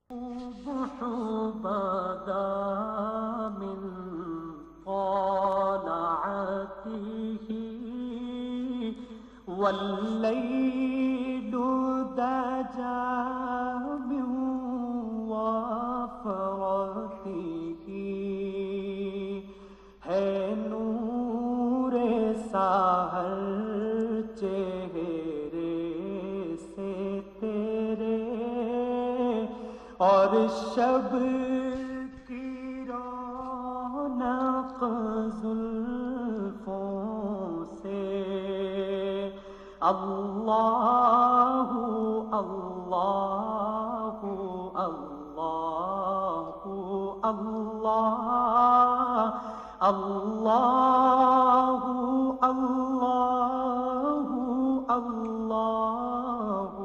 والليل دجى من وفرته ہے نور سحر چہرے سے تیرے اور شب کی رونق زلفوں سے اللہ اللہ اللہ اللہ اللہ اللہ اللہ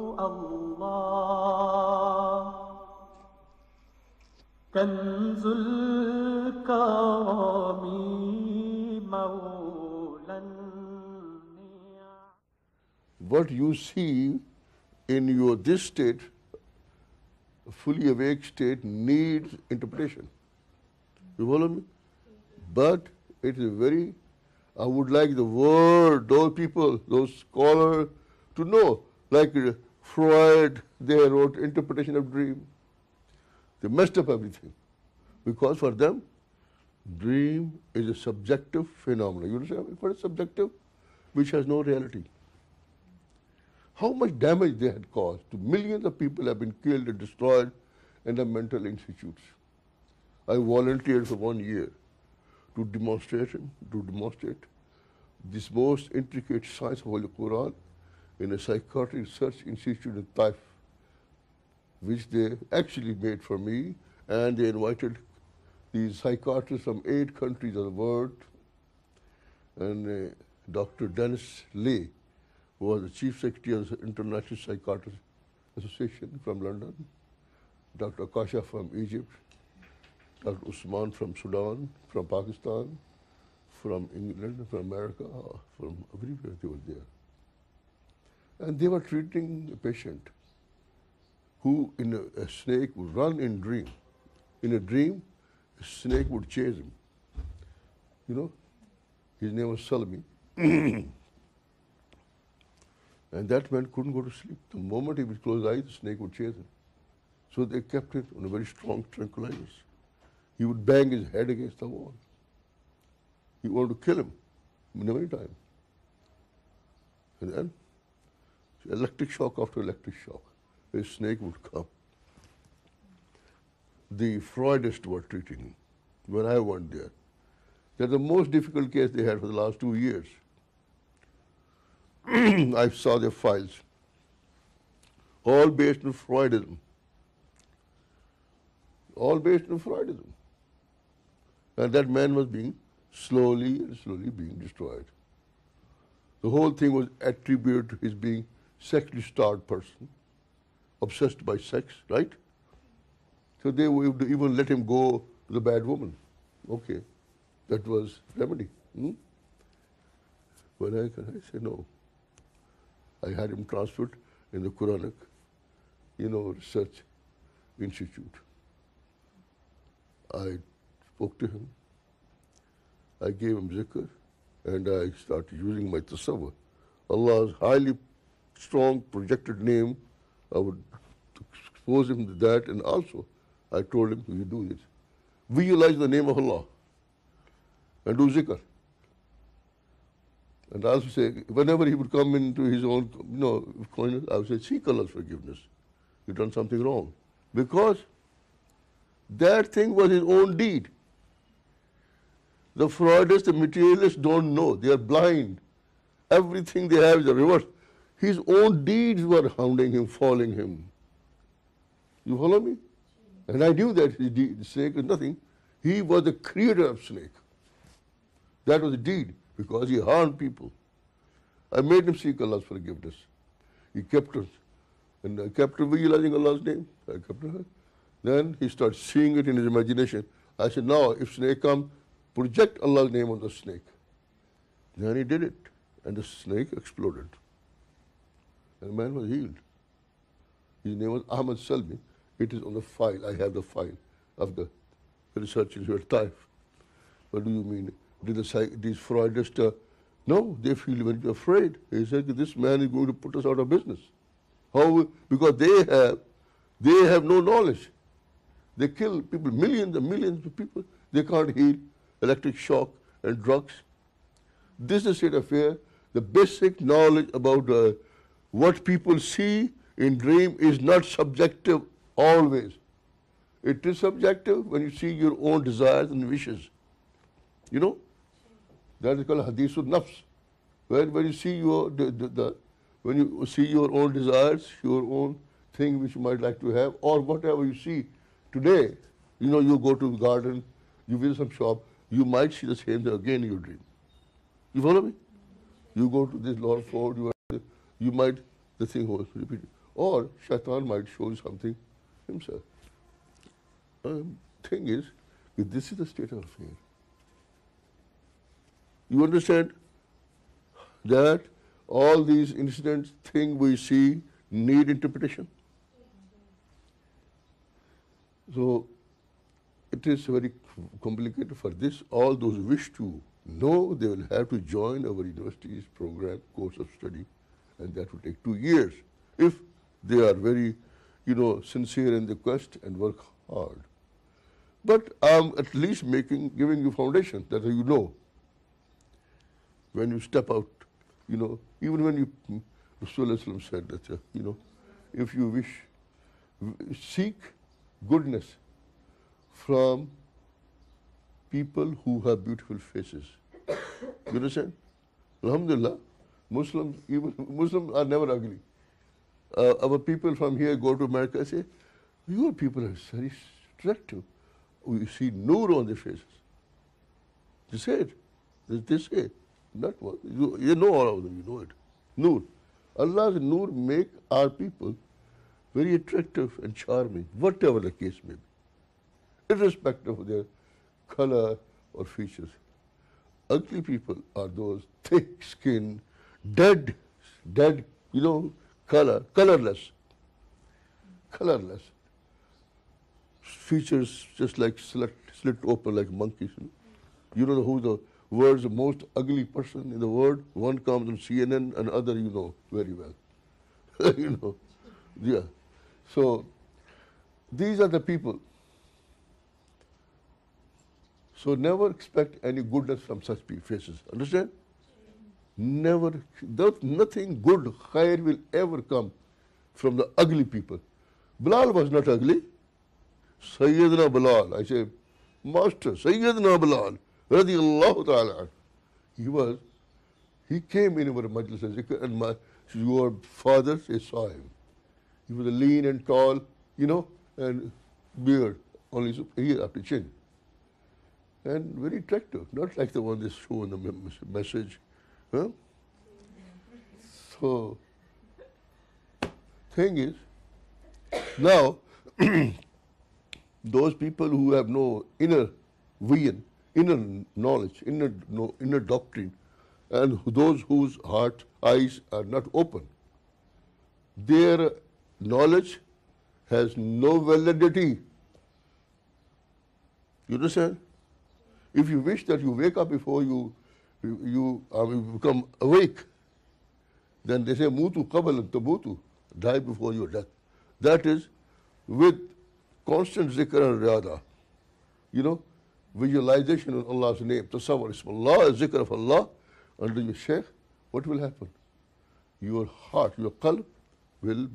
اللہ کنز الکرم مولا what you see in your this state, fully awake state, needs interpretation. You follow me? But it is very, I would like the world, those people, those scholars to know, like Freud, they wrote interpretation of dream. They messed up everything. Because for them, dream is a subjective phenomenon. You understand? What is subjective? Which has no reality. How much damage they had caused to millions of people have been killed and destroyed in the mental institutes. I volunteered for 1 year to demonstrate this most intricate science of Holy Quran in a psychiatric research institute in Taif, which they actually made for me, and they invited these psychiatrists from 8 countries of the world, and Dr. Dennis Lay, who was the Chief Secretary of the International Psychiatrists Association from London, Dr. Akasha from Egypt, Dr. Usman from Sudan, from Pakistan, from England, from America, from everywhere they were there. And they were treating a patient who in a snake would run in dream. In a dream, a snake would chase him. You know, his name was Salmi. And that man couldn't go to sleep. The moment he would close his eyes, the snake would chase him. So they kept it on a very strong tranquilizers. He would bang his head against the wall. He wanted to kill him many times. And then, electric shock after electric shock, a snake would come. The Freudists were treating him when I went there. That's the most difficult case they had for the last 2 years. I saw their files, all based on Freudism. All based on Freudism. And that man was being slowly being destroyed. The whole thing was attributed to his being sexually starved person, obsessed by sex, right? So they would even let him go to the bad woman. Okay, that was remedy. When I said no. I had him transferred in the Quranic, research institute. I spoke to him. I gave him zikr, and I started using my tasawwur. Allah's highly strong projected name, I would expose him to that, and also I told him, you do this. Visualize the name of Allah and do zikr. And I also say, whenever he would come into his own, I would say, seek Allah's forgiveness. You've done something wrong. Because that thing was his own deed. The Freudists, the materialists don't know. They are blind. Everything they have is a reverse. His own deeds were hounding him, following him. You follow me? And I knew that the snake was nothing. He was the creator of snake. That was the deed, because he harmed people. I made him seek Allah's forgiveness. He kept us. And I kept visualizing Allah's name. I kept her. Then he started seeing it in his imagination. I said, now, if snake comes, project Allah's name on the snake. Then he did it. And the snake exploded. And the man was healed. His name was Ahmad Salmi. It is on the file. I have the file of the research in your type. What do you mean? Did these Freudists, no, they feel very afraid. They say this man is going to put us out of business. How? Because they have no knowledge. They kill people, millions and millions of people. They can't heal. Electric shock and drugs. This is the state of affair. The basic knowledge about what people see in dream is not subjective always. It is subjective when you see your own desires and wishes. You know? That is called hadithul nafs. When you see when you see your own desires, your own thing which you might like to have, or whatever you see today, you know, you go to the garden, you visit some shop, you might see the same thing again in your dream. You follow me? You go to this Lord Ford, you might, the thing was repeated. Or Shaitan might show you something himself. Thing is, this is the state of affair. You understand that all these incidents, things we see, need interpretation? So, it is very complicated for this. All those who wish to know, they will have to join our university's program, course of study, and that will take 2 years if they are very, sincere in the quest and work hard. But I'm at least giving you foundation that you know. When you step out, even when Rasulullah said that, if you seek goodness from people who have beautiful faces. You understand? Alhamdulillah, Muslims are never ugly. Our people from here go to America and say, your people are very attractive. We see nur on their faces. They say it. They say, not one. You know all of them, you know it. Nur. Allah's nur make our people very attractive and charming, whatever the case may be, irrespective of their color or features. Ugly people are those thick skin, dead, colorless. Features just like slit open like monkeys. You know who the world's most ugly person in the world? One comes on CNN, and other you know very well. Yeah. So these are the people. So never expect any goodness from such faces. Understand? Never. Nothing good, khair will ever come from the ugly people. Bilal was not ugly. Sayyidina Bilal, I say, Master, Sayyidina Bilal, radiyallahu ta'ala. He came in our majlis and your father saw him. He was lean and tall, and beard, only here up to chin. And very attractive, not like the one they show in the message. Huh? So, thing is, now, those people who have no inner vision, inner knowledge, inner doctrine, and those whose eyes are not open, their knowledge has no validity. You understand? If you wish that you wake up before you become awake, then they say, Mutu qabal tabutu, die before your death. That is with constant zikr and riyada. Visualization of Allah's name, tasawwur, Ismallah, zikr of Allah, under your Sheikh, what will happen? Your heart, your qalb will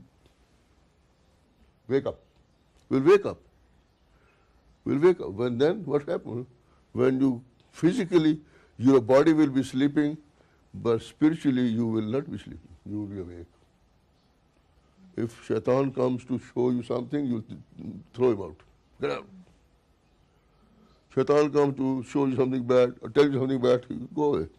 wake up. Will wake up. Then what happens? When you physically, your body will be sleeping, but spiritually you will not be sleeping. You will be awake. If Shaitan comes to show you something, you throw him out. Get out. Shaitan comes to show you something bad or tell you something bad, you go away.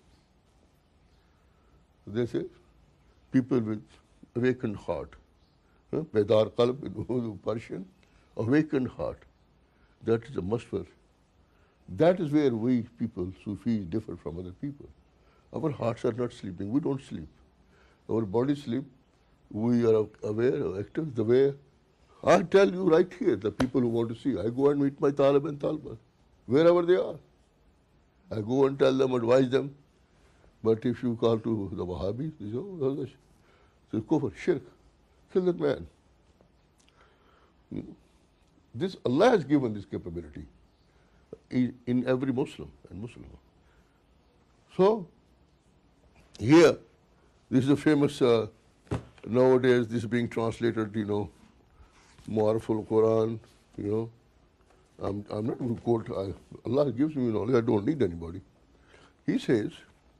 They say, people with awakened heart, Bedar Qalb in Persian, awakened heart. That is a must-for. That is where we people, Sufis, differ from other people. Our hearts are not sleeping. We don't sleep. Our body sleep. We are aware or active the way I tell you right here, the people who want to see, I go and meet my Talib and Taliban, wherever they are. I go and tell them, advise them. But if you call to the Wahhabis, they say, oh, it's kufr, shirk, kill that man. You know, this Allah has given this capability in every Muslim and Muslim. So, here, this is a famous, nowadays, this is being translated, you know, Mu'araful Quran, you know. I'm not going to quote, Allah gives me knowledge, I don't need anybody. He says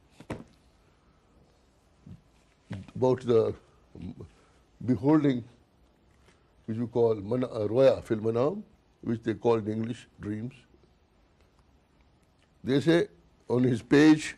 about the beholding, which you call roya fil manam, which they call in English dreams. They say on his page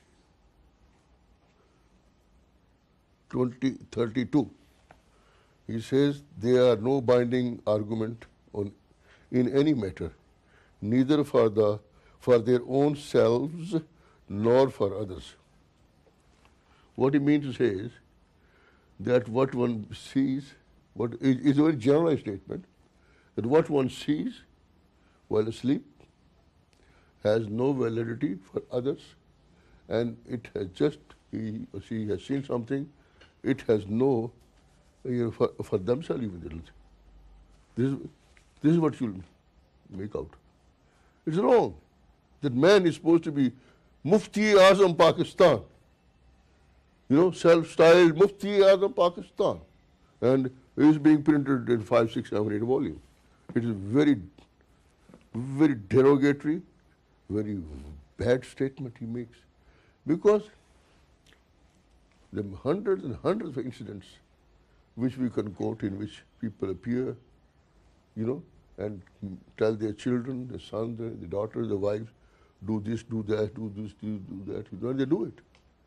32, he says there are no binding argument in any matter, neither for their own selves nor for others. What he means to say is that what one sees, what is a very generalized statement, that what one sees while asleep has no validity for others, and it has just, he or she has seen something, it has no, you know, for themselves even. This is what you'll make out. It's wrong. That man is supposed to be Mufti Azam Pakistan. You know, self-styled Mufti Azam Pakistan. And it is being printed in 5, 6, 7, 8 volumes. It is very, very derogatory, very bad statement he makes. Because there are hundreds and hundreds of incidents which we can quote in which people appear, you know, and tell their children, their sons, their daughters, their wives, do this, do that, do this, do that, you know, and they do it.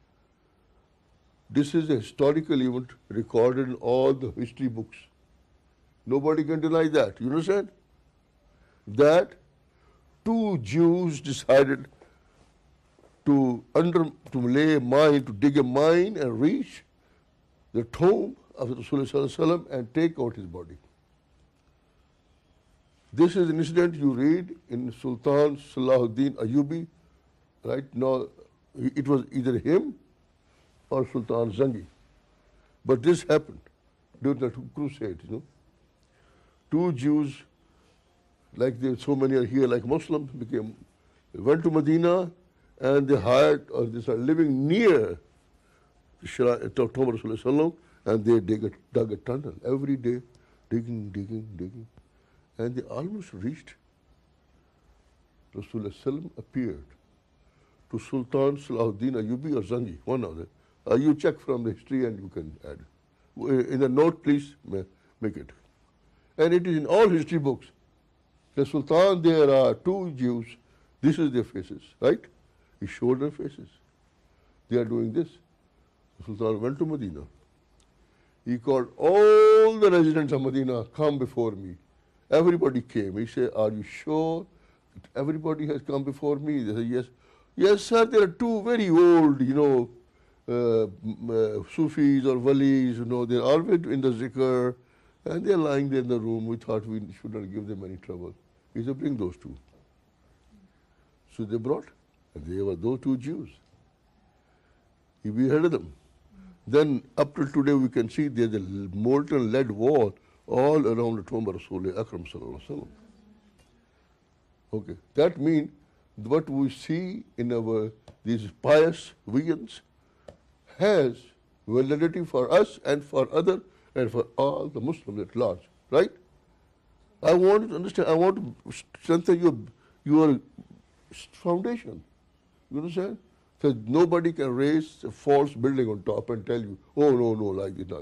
This is a historical event recorded in all the history books. Nobody can deny that. You understand? That two Jews decided to lay a mine, to dig a mine and reach the tomb of Rasulullah and take out his body. This is an incident you read in Sultan Salahuddin Ayyubi. Right now, it was either him or Sultan Zangi. But this happened during the crusade, you know. Two Jews, like so many are here, like Muslims, went to Medina and they hired, or they started living near the tomb of Rasulullah, and they dug a tunnel every day, digging. And they almost reached. Rasulullah appeared to Sultan Salahuddin Ayyubi or Zangi, one of them. You check from the history and you can add. In the note, please make it. And it is in all history books. The Sultan, there are two Jews. This is their faces, right? He showed their faces. They are doing this. The Sultan went to Medina. He called all the residents of Medina, come before me. Everybody came. He said, are you sure that everybody has come before me? They said, yes. Yes, sir, there are two very old, you know, Sufis or Walis, you know, they're always in the zikr, and they're lying there in the room. We thought we should not give them any trouble. He said, bring those two. So they brought, and they were those two Jews. He beheaded them. Then up till today we can see there's a molten lead wall all around the tomb of Rasulullah Akram sallallahu alaihi wasallam. Okay, that means what we see in these pious visions has validity for us and for others and for all the Muslims at large, right? I want to understand, I want to strengthen your foundation. You understand? So nobody can raise a false building on top and tell you, oh no, like this.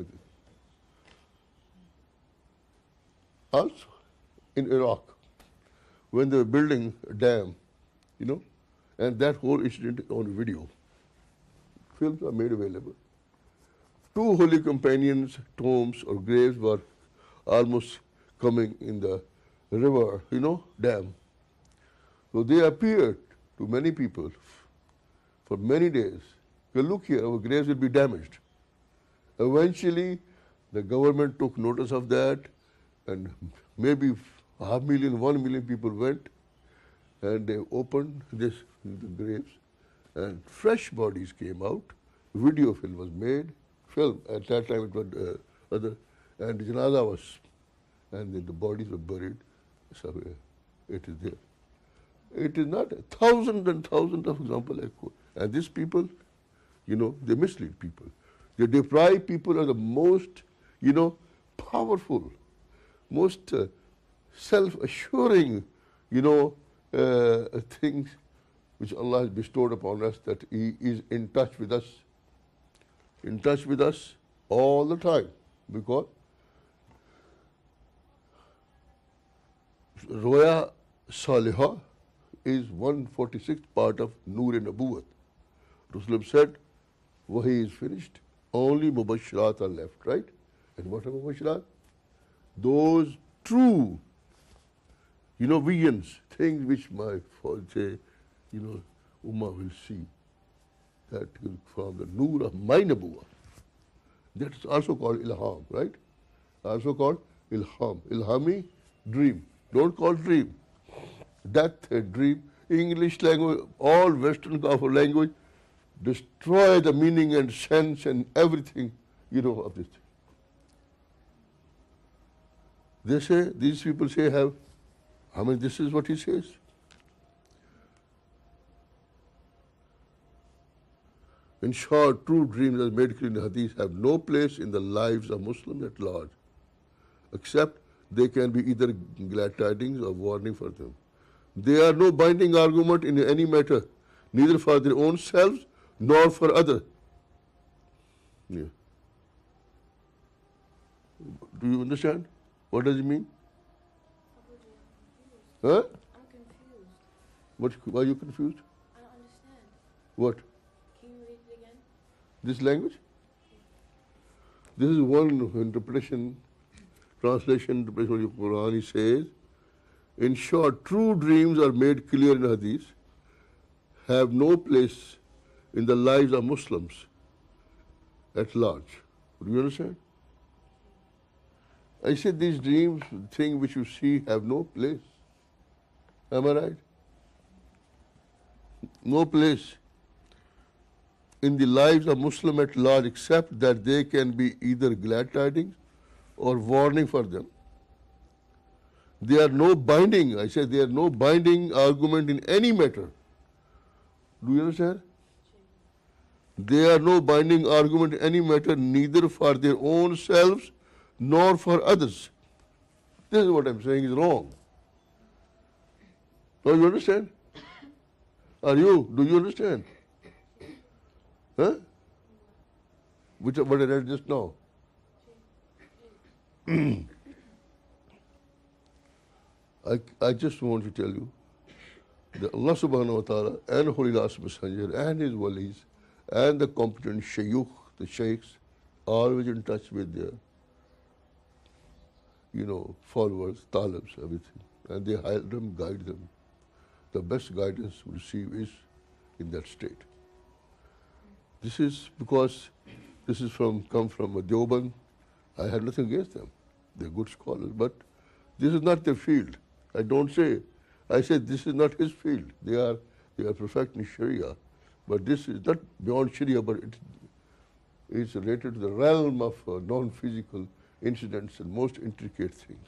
Also, in Iraq, when they were building a dam, you know, and that whole incident on video, films are made available. Two holy companions' tombs or graves were almost coming in the river, you know, dam. So they appeared to many people for many days. Well, look here, our graves will be damaged. Eventually, the government took notice of that. and maybe 500,000, 1 million people went, and they opened the graves, and fresh bodies came out. Video film was made. Film at that time it was other, and the janaza was, and then the bodies were buried somewhere. It is there. It is not thousands and thousands of examples. And these people, they mislead people. They deprive people of the most, powerful, most self-assuring, things which Allah has bestowed upon us, that He is in touch with us all the time. Because Roya Salihah is 146th part of Noor Nabuwat. Rasulullah said, Wahi is finished, only Mubashirat are left, right? And what are Mubashirat? Those true, visions, things which my father say, Ummah will see, that from the Noor of my Nabuwah. That's also called Ilham, right? Also called Ilham. Ilhami, dream. Don't call dream. Death, a dream. English language, all Western language, destroy the meaning and sense and everything, of this thing. They say, these people say this is what he says. In short, true dreams, as made clear in the Hadith, have no place in the lives of Muslims at large, except they can be either glad tidings or warning for them. They are no binding argument in any matter, neither for their own selves nor for others. Yeah. Do you understand? What does it mean? Huh? I'm confused. Why are you confused? I don't understand. What? Can you read it again? This language? This is one interpretation, translation interpretation of the Quran. He says, in short, true dreams are made clear in Hadith, have no place in the lives of Muslims at large. Do you understand? I said these dreams, things which you see, have no place. Am I right? No place in the lives of Muslim at large, except that they can be either glad tidings or warning for them. They are no binding, I said, they are no binding argument in any matter. Do you understand? They are no binding argument in any matter, neither for their own selves nor for others. This is what I'm saying is wrong. Now you understand? Do you understand? Huh? What I read just now. I just want to tell you that Allah subhanahu wa ta'ala and Holy Last Messenger and his walis and the competent shaykh, the sheikhs, are always in touch with their followers, talibs, everything. And they help them, guide them. The best guidance we receive is in that state. This is because this is come from a Deoband. I had nothing against them. They're good scholars, but this is not their field. I don't say. I said this is not his field. They are perfecting Sharia, but this is not beyond Sharia, but it's related to the realm of non-physical incidents and most intricate things.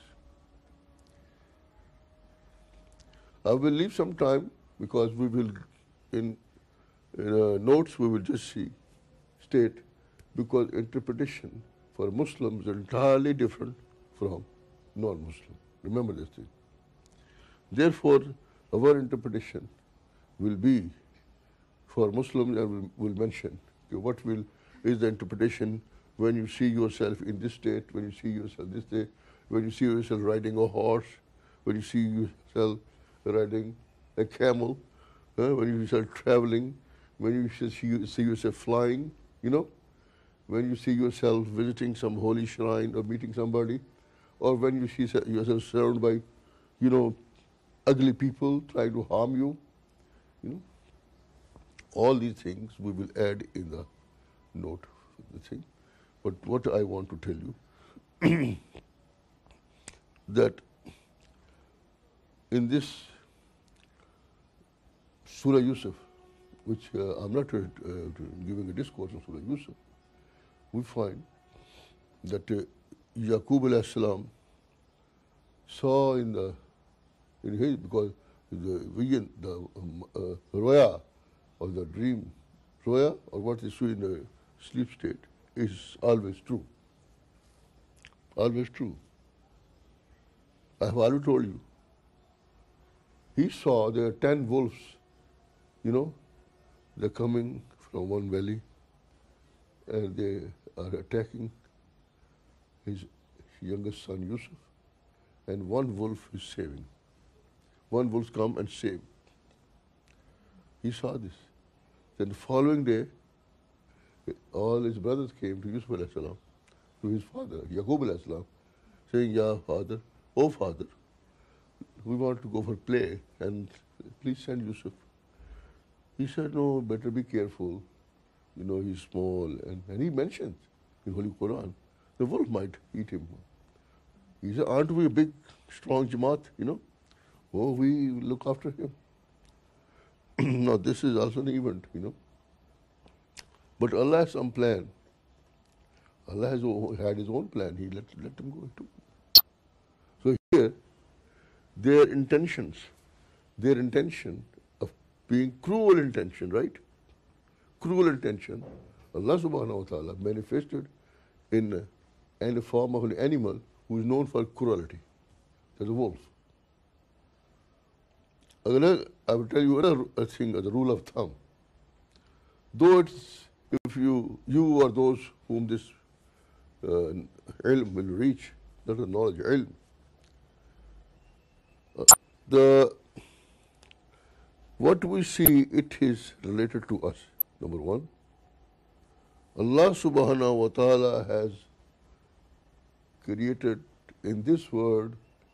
I will leave some time because we will, in notes, we will just state, because interpretation for Muslims is entirely different from non-Muslim. Remember this thing. Therefore, our interpretation will be for Muslims, and we'll mention what is the interpretation when you see yourself in this state, when you see yourself this day, when you see yourself riding a horse, when you see yourself riding a camel, when you yourself traveling, when you see yourself flying, when you see yourself visiting some holy shrine or meeting somebody, or when you see yourself surrounded by, ugly people trying to harm you, all these things we will add in the note of the thing. But what I want to tell you, that in this Surah Yusuf, which I'm not giving a discourse on Surah Yusuf, we find that Yaqub alayhi salam saw in his, because the vision, the roya or the dream, roya or what is true in the sleep state is always true. Always true. I have already told you. He saw there are 10 wolves, they're coming from one valley and they are attacking his youngest son Yusuf, and one wolf is saving. One wolf come and save. He saw this. Then the following day, all his brothers came to Yusuf alayhi salam, to his father, Yaqub alayhi salam, saying, "Ya father, oh father, we want to go for play and please send Yusuf." He said, "No, better be careful. He's small." And he mentions in Holy Quran, the wolf might eat him. He said, "Aren't we a big, strong Jamaat, Oh, we look after him." Now, this is also an event, But Allah has some plan. Allah had His own plan. He let him go too. So here, their intention of being cruel intention, right? Cruel intention, Allah subhanahu wa ta'ala manifested in the form of an animal who is known for cruelty. That's a wolf. I will tell you another thing as a rule of thumb. Though if you or those whom this ilm will reach, that is knowledge, ilm, what we see, it is related to us. Number one, Allah subhanahu wa ta'ala has created in this world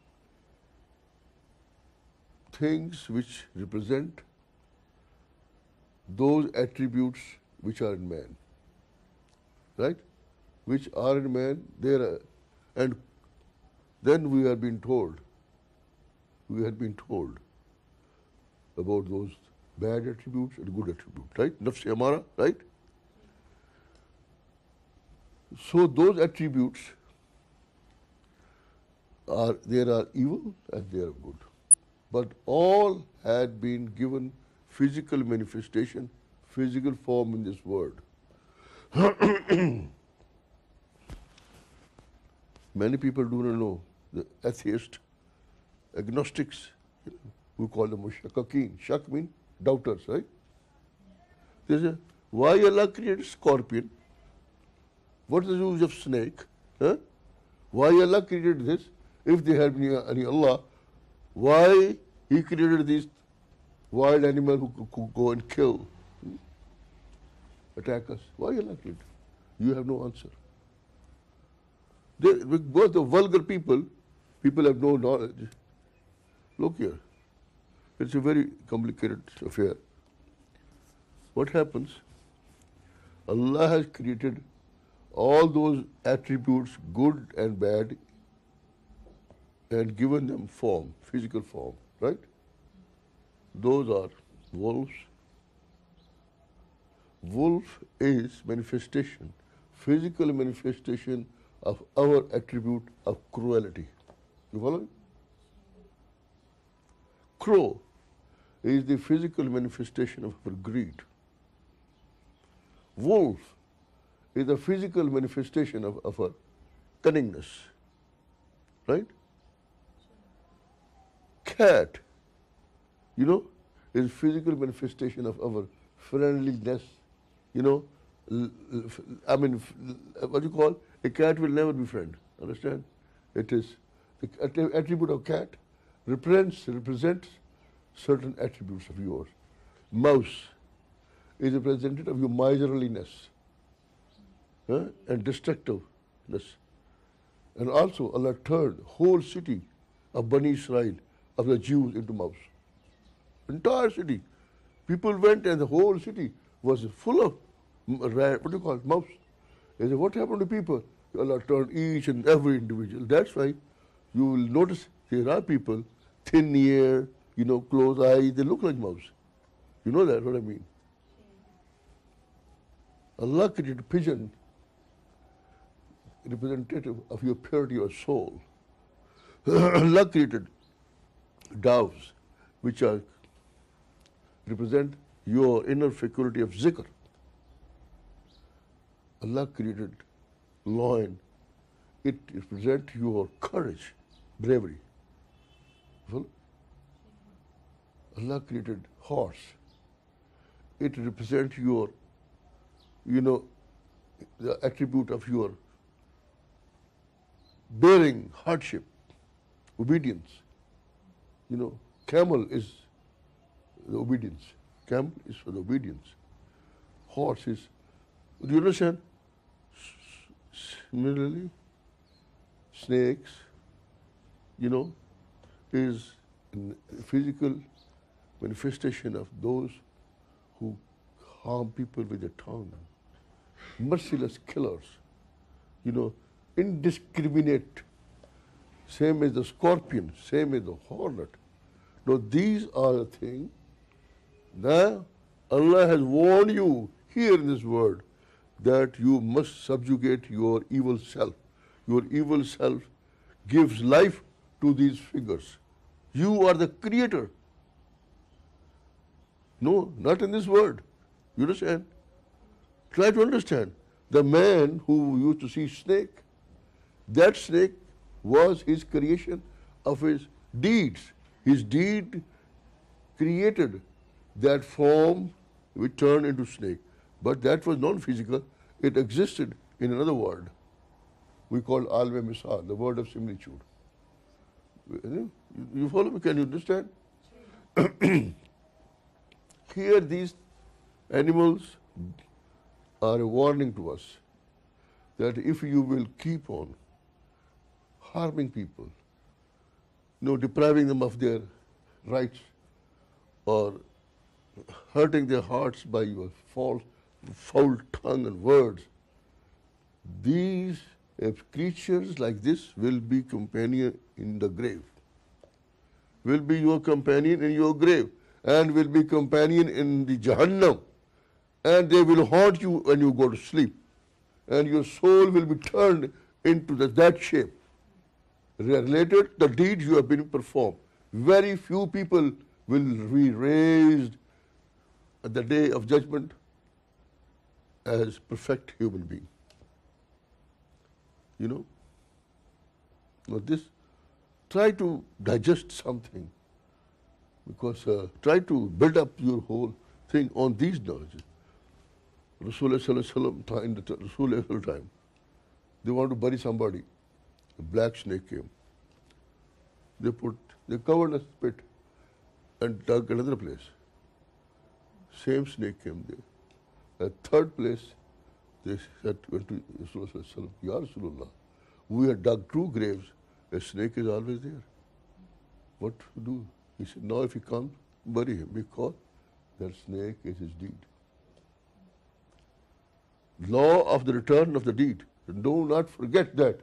things which represent those attributes which are in man, right? Which are in man, and then we have been told about those bad attributes and good attributes, right? Nafs amara, right? So those attributes there are evil and there are good. But all had been given physical manifestation, physical form in this world. Many people do not know. The atheists, agnostics, we call them shakakeen. Shak means doubters, right? They say, why Allah created scorpion? What is the use of snake? Huh? Why Allah created this? If there had been any Allah, why He created these wild animals who could go and kill, attack us? Why Allah created? You have no answer. Both the vulgar people have no knowledge. Look here. It's a very complicated affair. What happens? Allah has created all those attributes, good and bad, and given them form, physical form, right? Those are wolves. Wolf is manifestation, physical manifestation of our attribute of cruelty. You follow? Crow is the physical manifestation of our greed. Wolf is the physical manifestation of our cunningness, right? Cat, is physical manifestation of our friendliness, I mean, what do you call? A cat will never be friend, understand? It is, the attribute of cat represents certain attributes of yours. Mouse is representative of your miserliness and destructiveness. And also Allah turned whole city of Bani Israel, of the Jews, into mouse. Entire city. People went and the whole city was full of mouse. They said, what happened to people? Allah turned each and every individual. That's why You will notice there are people, thin ear, closed eyes, they look like mouse. You know that, what I mean? Allah created a pigeon, representative of your purity of soul. Allah created doves, which represent your inner faculty of zikr. Allah created lion. It represents your courage, bravery. Follow? Allah created horse. It represents your, the attribute of your bearing hardship, obedience. Camel is the obedience. Camel is for the obedience. Horse is, do you understand? Similarly, snakes, is a physical manifestation of those who harm people with their tongue. Merciless killers, indiscriminate. Same as the scorpion, same as the hornet. Now these are the things that Allah has warned you here in this word, that you must subjugate your evil self. Your evil self gives life to these figures. You are the creator. No, not in this word. You understand? Try to understand. The man who used to see snake, that snake was his creation of his deeds. His deed created that form which turned into snake. But that was non-physical. It existed in another word. We call alme misal, the word of similitude. You follow me? Can you understand? Here these animals are a warning to us that if you will keep on harming people, depriving them of their rights or hurting their hearts by your foul tongue and words, these creatures like this will be companion in the grave, will be your companion in your grave, and will be companion in the Jahannam, and they will haunt you when you go to sleep, and your soul will be turned into that shape, related the deeds you have been performed. Very few people will be raised at the day of judgment as perfect human being. Now this, try to digest something, because try to build up your whole thing on these knowledges. Rasulullah sallallahu alaihi wasallam, in the Rasulullah time, they want to bury somebody. A black snake came. They covered a pit and dug another place. Same snake came there. At third place, they went to Rasulullah sallallahu alaihi wasallam, Ya Rasulullah, we have dug 2 graves. A snake is always there. What to do? He said, now if he comes, bury him, because that snake is his deed. Law of the return of the deed. Do not forget that.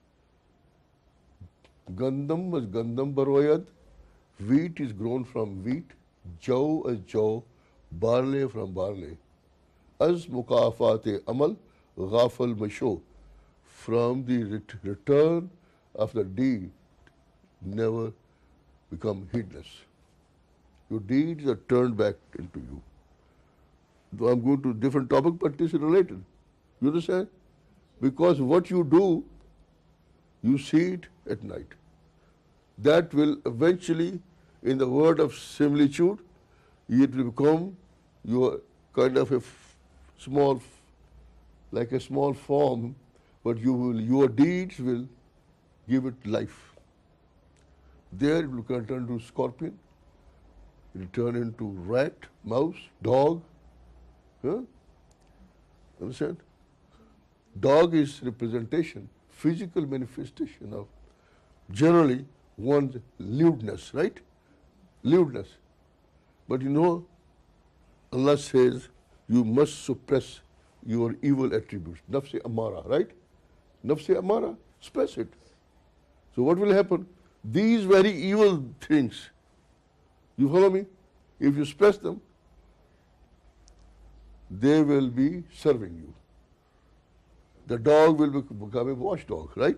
Gandam was Gandam Baroyad. Wheat is grown from wheat. Jaw as jaw. Barley from barley. As mukafate amal, ghafal masho. From the return of the deed, never become heedless. Your deeds are turned back into you. Though I'm going to a different topic, but this is related. You understand? Because what you do, you see it at night. That will eventually, in the word of similitude, it will become your kind of like a small form, but your deeds will give it life. There it will turn into scorpion, it will turn into rat, mouse, dog. Understand? Dog is representation, physical manifestation of generally one's lewdness, right? Lewdness. But Allah says you must suppress your evil attributes. Nafs-e amara, right? Nafs-e amara, suppress it. So what will happen? These very evil things, you follow me? If you suppress them, they will be serving you. The dog will become a watchdog, right?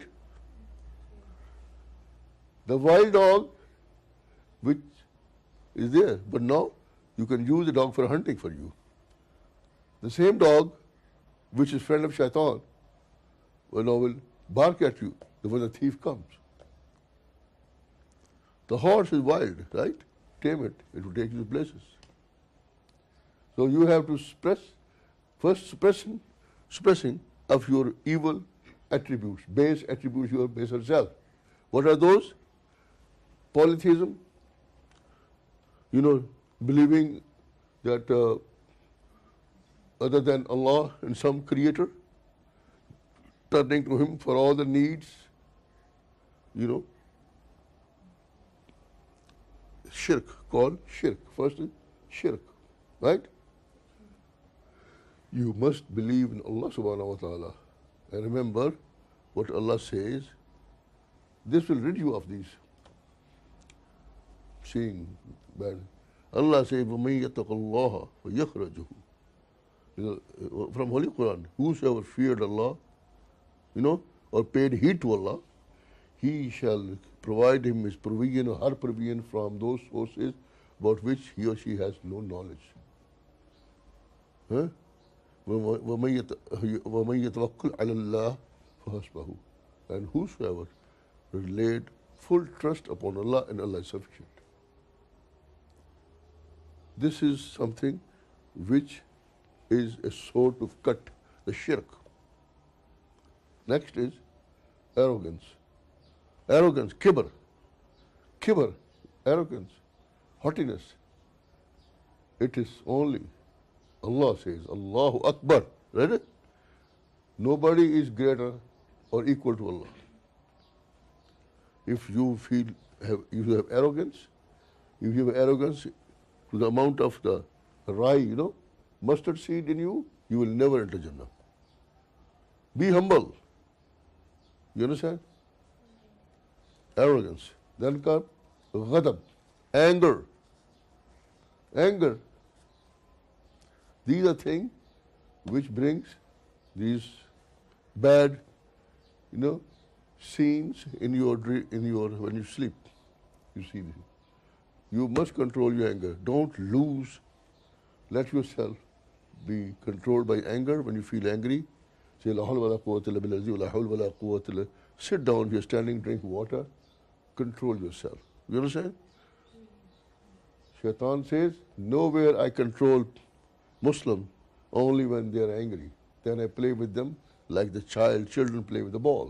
The wild dog, which is there, but now you can use the dog for hunting for you. The same dog, which is friend of shaitan, will bark at you when the thief comes. The horse is wild, right? Tame it, it will take you to places. So you have to suppress, first suppressing of your evil attributes, base attributes, your baser self. What are those? Polytheism, believing that other than Allah and some creator, turning to Him for all the needs, shirk, called shirk. First is shirk, right? You must believe in Allah subhanahu wa ta'ala. And remember what Allah says. This will rid you of these seeing bad. Allah says, وَمَن يَتَّقِ اللَّهَ وَيَخْرَجُهُ. From Holy Quran, whosoever feared Allah, or paid heed to Allah, He shall provide him his provision or her provision from those sources about which he or she has no knowledge. وَمَن يَتَوَكَّلْ عَلَى اللَّهِ فَحَسْبَهُ. And whosoever laid full trust upon Allah, and Allah is sufficient. This is something which is a sword to cut the shirk. Next is arrogance. Arrogance, kibr, arrogance, haughtiness. It is only, Allah says, Allahu Akbar, right? Nobody is greater or equal to Allah. If you you have arrogance, if you have arrogance to the amount of the rye, mustard seed in you, you will never enter Jannah. Be humble. You understand? Arrogance. Then come ghadab, anger. Anger. These are things which brings these bad, scenes in your when you sleep. You see this. You must control your anger. Don't let yourself be controlled by anger. When you feel angry, say la hawla wala quwwata illa billah, la hawla wala quwwata illa. Sit down, if you're standing, drink water, control yourself. You understand? Shaitan says, nowhere I control Muslim, only when they are angry. Then I play with them like the children play with the ball.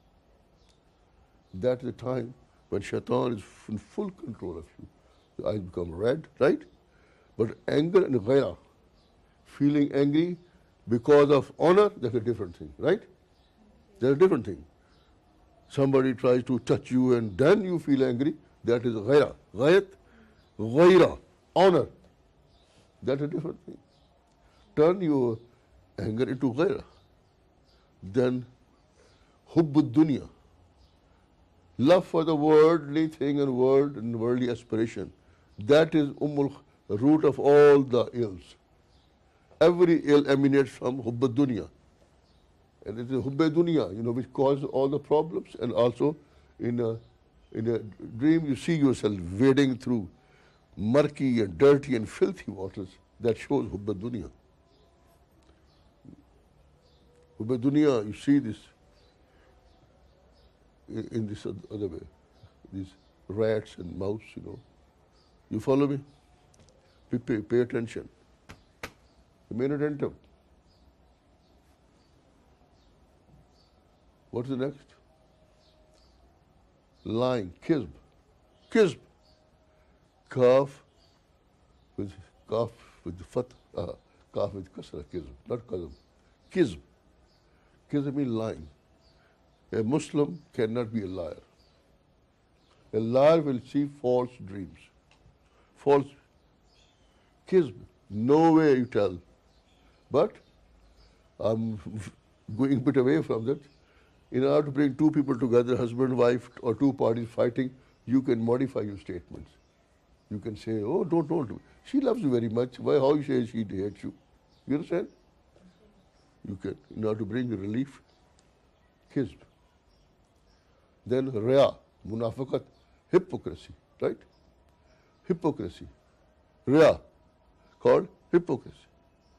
That is the time when Shaitan is in full control of you. The eyes become red, right? But anger and ghaira, feeling angry because of honor, that's a different thing, right? That's a different thing. Somebody tries to touch you and then you feel angry, that is ghaira. Ghaira, honor. That's a different thing. Turn your anger into ghaira. Then hubbud dunya, love for the worldly thing and worldly aspiration. That is root of all the ills. Every ill emanates from hubbud dunya. And it is hubbud dunya, which causes all the problems. And also in a dream you see yourself wading through murky and dirty and filthy waters. That shows hubbud dunya. Hubbud dunya, you see this in this other way. These rats and mouse, You follow me? Pay attention. Remain attentive. What's the next? Lying, kizb. Kizb. Kaf with fat, kaf with kasra, kizb, not kazb. Kizb. Kizb means lying. A Muslim cannot be a liar. A liar will see false dreams. False. Kizb. No way you tell. But I'm going a bit away from that. In order to bring two people together, husband, wife, or two parties fighting, you can modify your statements. You can say, oh, don't. She loves you very much. Why? How you say she hates you? You understand? You can, in order to bring relief, kizb. Then riya, munafiqat, hypocrisy, right? Hypocrisy. Riya, called hypocrisy.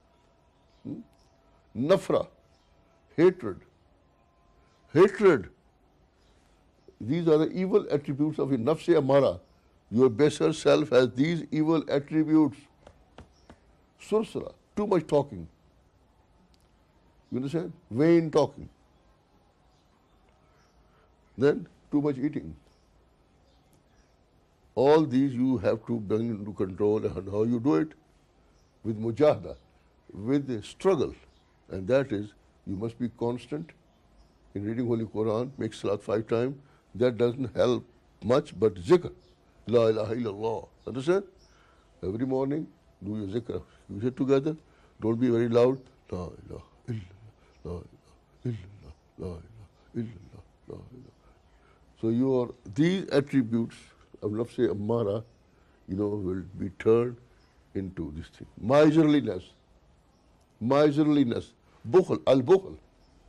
Nafra, hatred. Hatred. These are the evil attributes of your nafs amara. Your baser self has these evil attributes. Sursara, too much talking. You understand? Vain talking. Then too much eating. All these you have to bring into control, and how you do it? With mujahada, with the struggle. And that is, you must be constant in reading Holy Quran, make salat 5 times. That doesn't help much, but zikr. La ilaha illallah. Understand? Every morning, do your zikr. You sit together, don't be very loud. La ilaha illallah, la ilaha illallah, la ilaha illallah, la ilaha. So these attributes of nafs ammara, will be turned into this thing. Miserliness, bukhl, al-bukhl.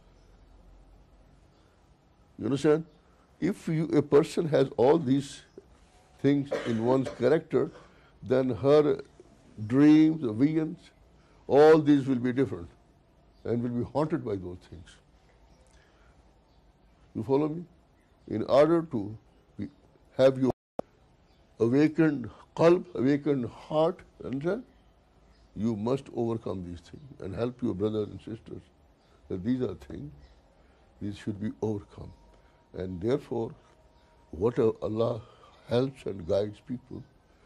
You understand? If a person has all these things in one's character, then her dreams, visions, all these will be different and will be haunted by those things. You follow me? In order to have your awakened qalb, awakened heart, understand? You must overcome these things and help your brothers and sisters that these are things, these should be overcome. And therefore, whatever Allah helps and guides people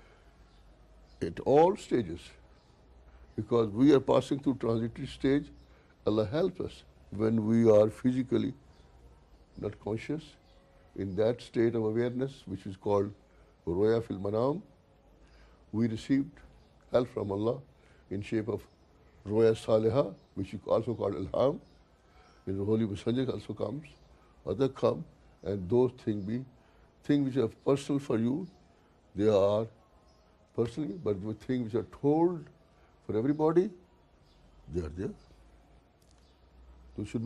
at all stages, because we are passing through transitory stage, Allah helps us when we are physically not conscious, in that state of awareness, which is called Roya fil Manam. We received help from Allah in shape of Roya Saliha, which is also called Ilham. In the Holy Messenger also comes, other come, and those things which are personal for you, they are personally, but the things which are told for everybody, they are there. They should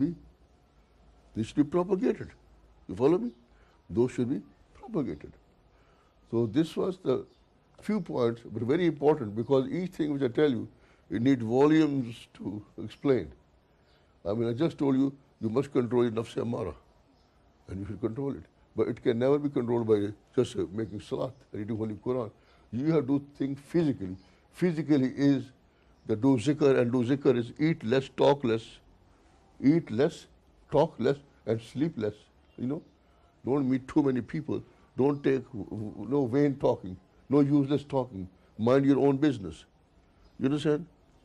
be propagated. You follow me? Those should be propagated. So this was the few points, but very important, because each thing which I tell you, it needs volumes to explain. I mean, I just told you, you must control your nafs amara, and you should control it. But it can never be controlled by just making salat, reading Holy Quran. You have to think physically. Physically is the do zikr, and do zikr is eat less, talk less. Eat less, talk less, and sleep less. Don't meet too many people. Don't take no vain talking, no useless talking. Mind your own business. You understand?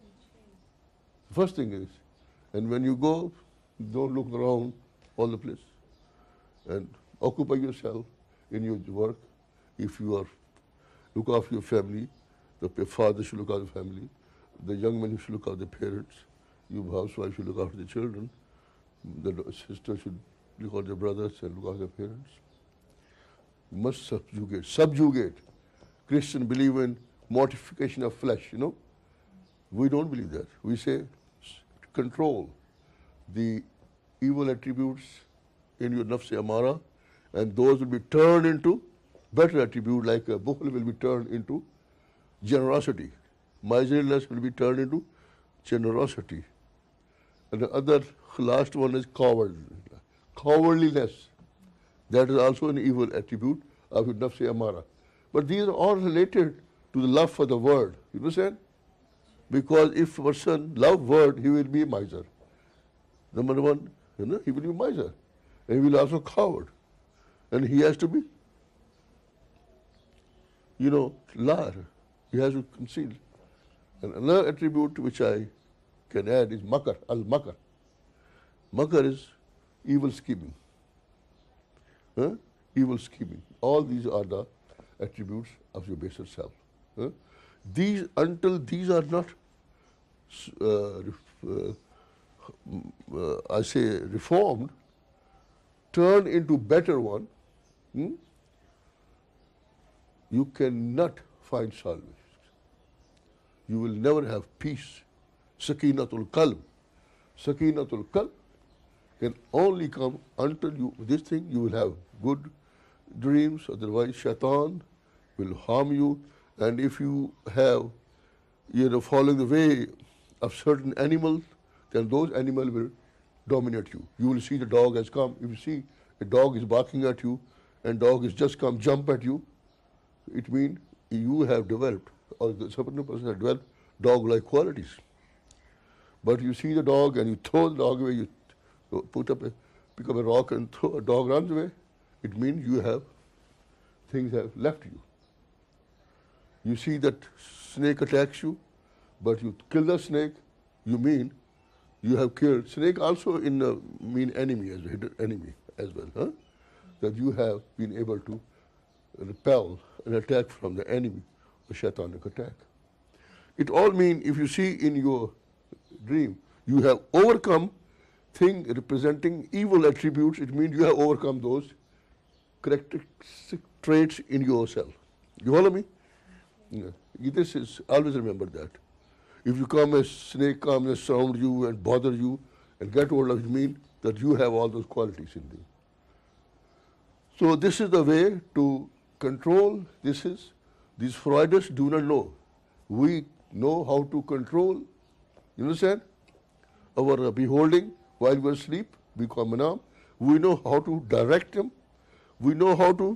The first thing is, and when you go, don't look around all the place. And occupy yourself in your work. If you are, look after your family. The father should look after the family. The young man should look after the parents. You housewife should look after the children. The sister should look after the brothers and look after the parents. You must subjugate. Christians believe in mortification of flesh, We don't believe that. We say control the evil attributes in your nafs amara, and those will be turned into better attribute, like a bukhl will be turned into generosity. Miserliness will be turned into generosity. And the other last one is cowardliness. That is also an evil attribute of your nafs amara. But these are all related to the love for the word. You understand? Because if a person loves word, he will be a miser. Number one, he will be miser. And he will also coward. And he has to be, liar. He has to conceal. And another attribute which I can add is makar, al-makar. Makar is evil scheming. Evil scheming. All these are the attributes of your baser self. Until these are not, I say, reformed, turn into better one, you cannot find salvation. You will never have peace. Sakinatul qalb. Sakinatul qalb can only come until you, this thing, you will have good dreams, otherwise shaitan will harm you. And if you have, following the way of certain animals, then those animals will dominate you. You will see the dog has come. If you see a dog is barking at you and dog has just come jump at you, it means you have developed, or the certain person has developed dog-like qualities. But you see the dog and you throw the dog away, you pick up a rock and throw, a dog runs away, it means things have left you. You see that snake attacks you, but you kill the snake, you mean you have killed. Snake also mean enemy, as a hidden enemy as well. Huh? That you have been able to repel an attack from the enemy, a shaitanic attack. It all means, if you see in your dream, you have overcome thing representing evil attributes, it means you have overcome those characteristic traits in yourself. You follow me? Yeah. This is, always remember that. If you come, a snake comes and surround you and bother you and get hold of you, mean that you have all those qualities in you. So this is the way to control. These Freudists do not know. We know how to control, you understand, our beholding while we are asleep, we call manam. We know how to direct them. We know how to,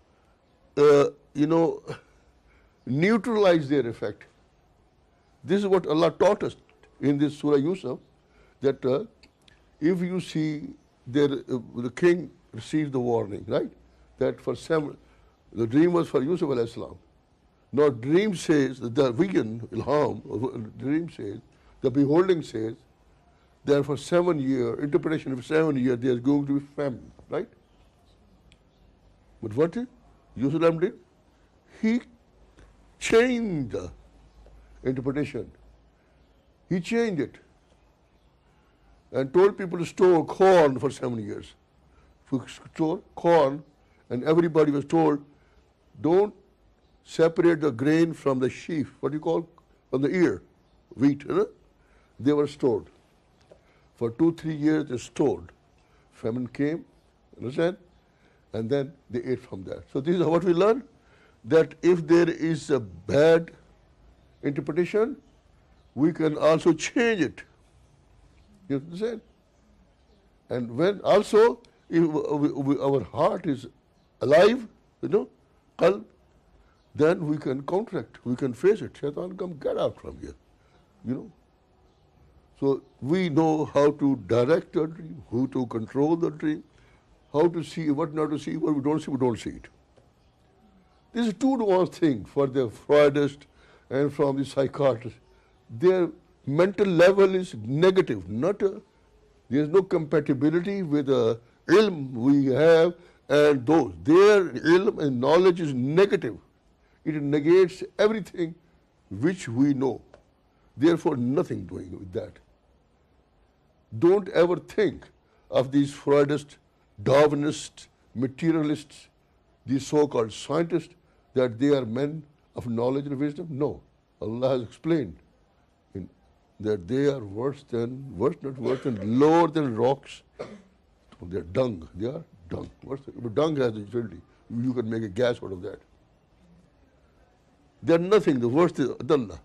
neutralize their effect. This is what Allah taught us in this Surah Yusuf, that if you see the king receives the warning, right? That the dream was for Yusuf alayhi salam. Now dream says, the vision, ilham, dream says, the beholding says, that for 7 years, interpretation of 7 years, there is going to be famine, right? But what did Yusuf did? He changed the interpretation. He changed it and told people to store corn for 7 years. Store corn, and everybody was told, don't separate the grain from the sheaf, what do you call, from the ear, wheat. They were stored. For 2-3 years they stored. Famine came, understand? And then they ate from that. So this is what we learn, that if there is a bad interpretation, we can also change it. You understand? And when also, if our heart is alive, qalb, then we can counteract, we can face it. Shaitan, come get out from here. So we know how to direct the dream, how to control the dream, how to see, what not to see, what we don't see it. This is too nuanced thing for the Freudists and from the psychiatrists. Their mental level is negative, there is no compatibility with the ilm we have and those. Their ilm and knowledge is negative. It negates everything which we know. Therefore, nothing doing with that. Don't ever think of these Freudists, Darwinists, materialists, these so-called scientists, that they are men of knowledge and wisdom. No. Allah has explained that they are lower than rocks. They are dung. They are dung. But dung has a utility. You can make a gas out of that. They are nothing. The worst is adallah.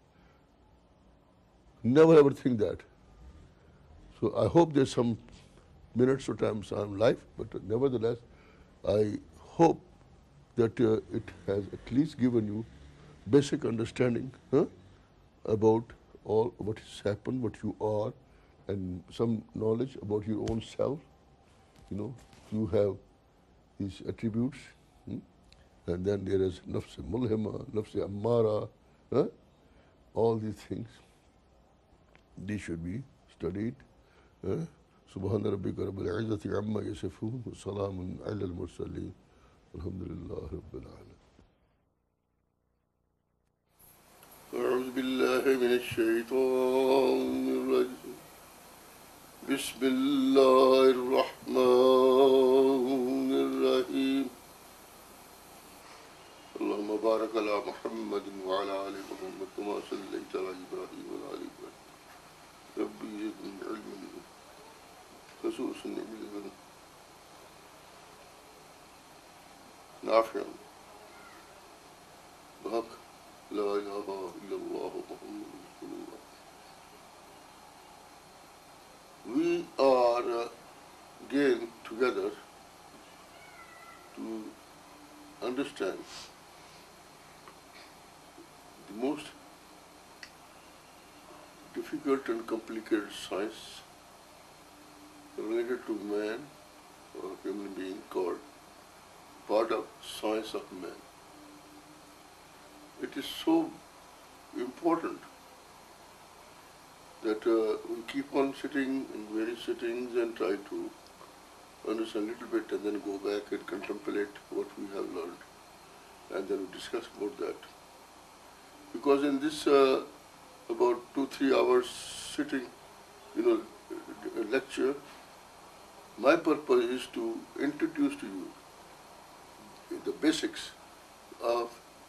Never ever think that. So I hope there's some minutes or times I'm live, but nevertheless, I hope that it has at least given you basic understanding about all what has happened, what you are, and some knowledge about your own self. You have these attributes, and then there is nafs mulhima, nafs ammara, all these things. They should be studied. Subhana rabbika rabbil izzati amma yasifun wa salamun ala al-mursaleen walhamdulillahi rabbil alamin. أعوذ بالله من الشيطان الرجيم بسم الله الرحمن الرحيم اللهم بارك على محمد وعلى آل محمد كما صليت على إبراهيم وعلى آل إبراهيم ربي زدني علما خصوصا علما نافعا بحق لا إله إلا الله محمد رسول الله. We are again together to understand the most difficult and complicated science related to man or human being called part of science of man. It is so important that we keep on sitting in various sittings and try to understand a little bit and then go back and contemplate what we have learned and then we discuss about that. Because in this about 2-3 hours sitting, lecture, my purpose is to introduce to you the basics of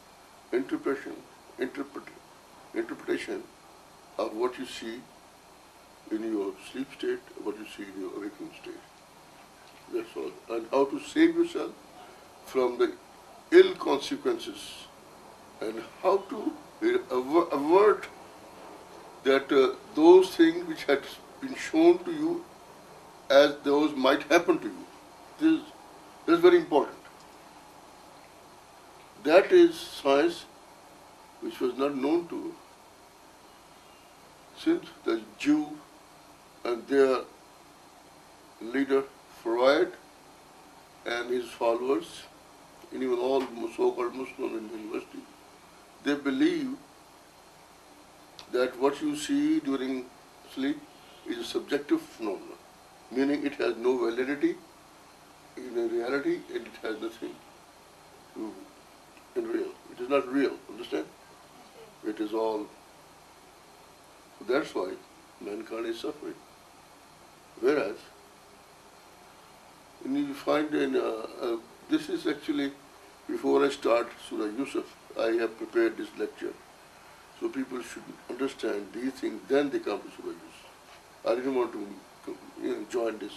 interpretation of what you see in your sleep state, what you see in your waking state. That's all. And how to save yourself from the ill consequences and how to avert that those things which had been shown to you as those might happen to you. This is very important. That is science which was not known to since the Jew and their leader Freud and his followers, and even all so-called Muslims in the university, they believe that what you see during sleep is a subjective phenomenon, meaning it has no validity in reality and it has nothing to in real. It is not real, understand? It is all. So that's why mankind is suffering. Whereas, when you find this is actually, before I start Surah Yusuf, I have prepared this lecture. So people should understand these things, then they come to Surah Yusuf. I didn't want to join this.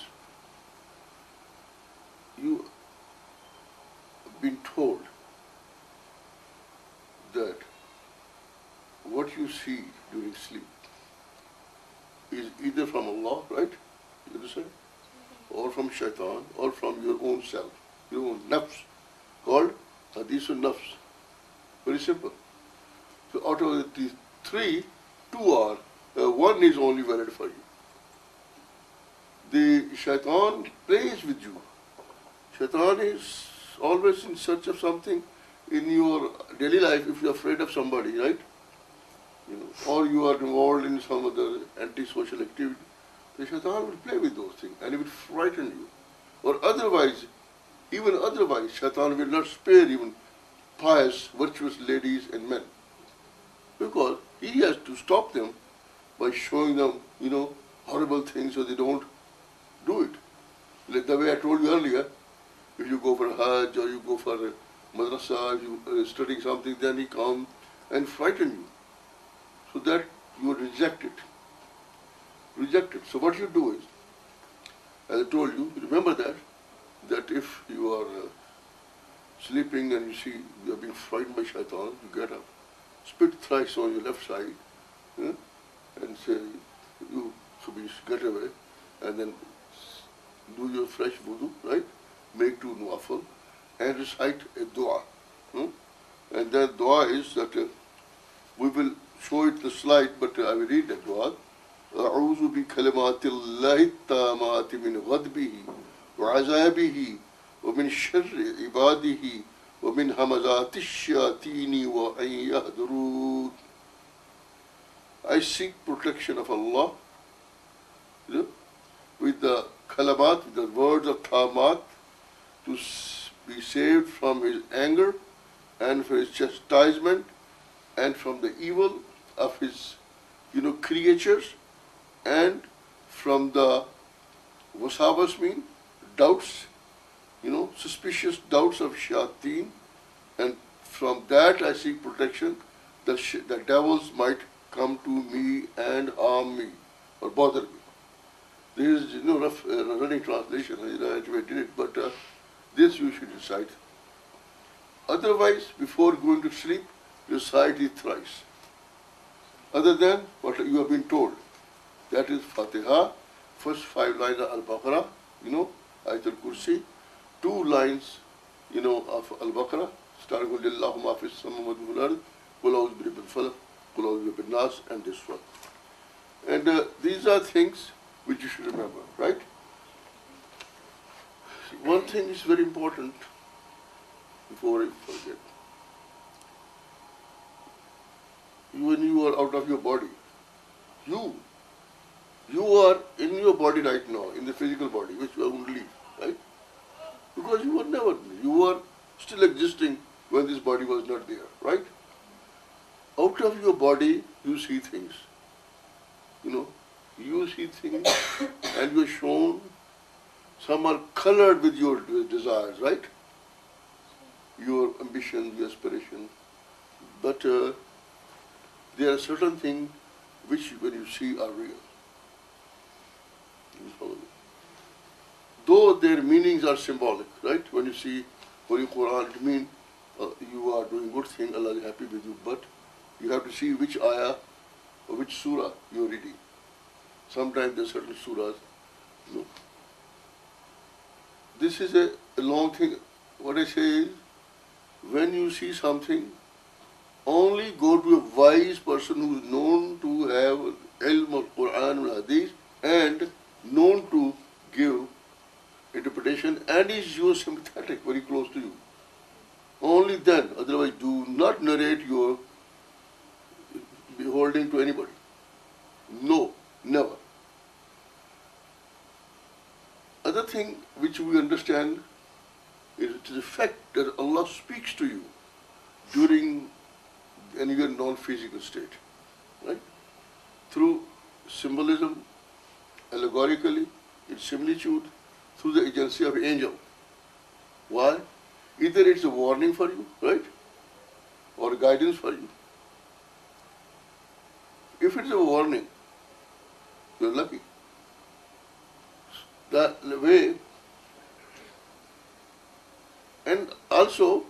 You have been told that what you see during sleep is either from Allah, right? You understand? Or from shaitan, or from your own self, your own nafs, called hadithun nafs. Very simple. So out of these three, two are, one is only valid for you. The shaitan plays with you. Shaitan is always in search of something in your daily life. If you're afraid of somebody, right? Or you are involved in some other antisocial activity, the shaitan will play with those things and it will frighten you. Or otherwise, shaitan will not spare even pious, virtuous ladies and men. Because he has to stop them by showing them, horrible things so they don't do it. Like the way I told you earlier, if you go for a Hajj or you go for a madrasa, if you are studying something, then he comes and frighten you. So that you reject it. So what you do is, as I told you, remember that if you are sleeping and you see you are being frightened by shaitan, you get up, spit thrice on your left side, and say, you should get away, and then do your fresh wudu, right? Make 2 nawafil, and recite a dua. And that dua is that we will show it the slide, but I will read that dua. أعوذ بكلمات الله التامات من غضبه وعذابه ومن شر عباده ومن همزات الشياطين وأن يحضرون. I seek protection of Allah with the kalamat, with the words of tamat, to be saved from his anger and from his chastisement and from the evil of his creatures and from the wasabas mean doubts, suspicious doubts of shayateen, and from that I seek protection. The devils might come to me and harm me or bother me. This is rough running translation. I did it, but this you should recite. Otherwise, before going to sleep, recite it thrice. Other than what you have been told, that is Fatiha, first 5 lines of Al-Baqarah, Ayat al-Kursi, 2 lines, of Al-Baqarah, starting with Lillahi ma fis samawati wal ard, Qul a'udhu bi rabbil falaq, Qul a'udhu bi rabbin nas, and this one. And these are things which you should remember, right? One thing is very important before I forget. When you are out of your body, you are in your body right now, in the physical body, which you are going to leave, right? Because you were still existing when this body was not there, right? Out of your body, you see things. You see things and you are shown, some are colored with your desires, right? Your ambition, your aspiration. But there are certain things which when you see are real. You follow me? Though their meanings are symbolic, right? When you see Holy Quran, it means you are doing good thing, Allah is happy with you, but you have to see which ayah or which surah you are reading. Sometimes there are certain surahs. This is a long thing. What I say is, when you see something, only go to a wise person who is known to have ilm of Quran and Hadith and known to give interpretation and is sympathetic, very close to you. Only then, otherwise do not narrate your beholding to anybody. No, never. Other thing which we understand is the fact that Allah speaks to you during your non-physical state, right? Through symbolism, allegorically, in similitude, through the agency of angel. Why? Either it's a warning for you, right? Or guidance for you. If it's a warning, you're lucky. That way, and also,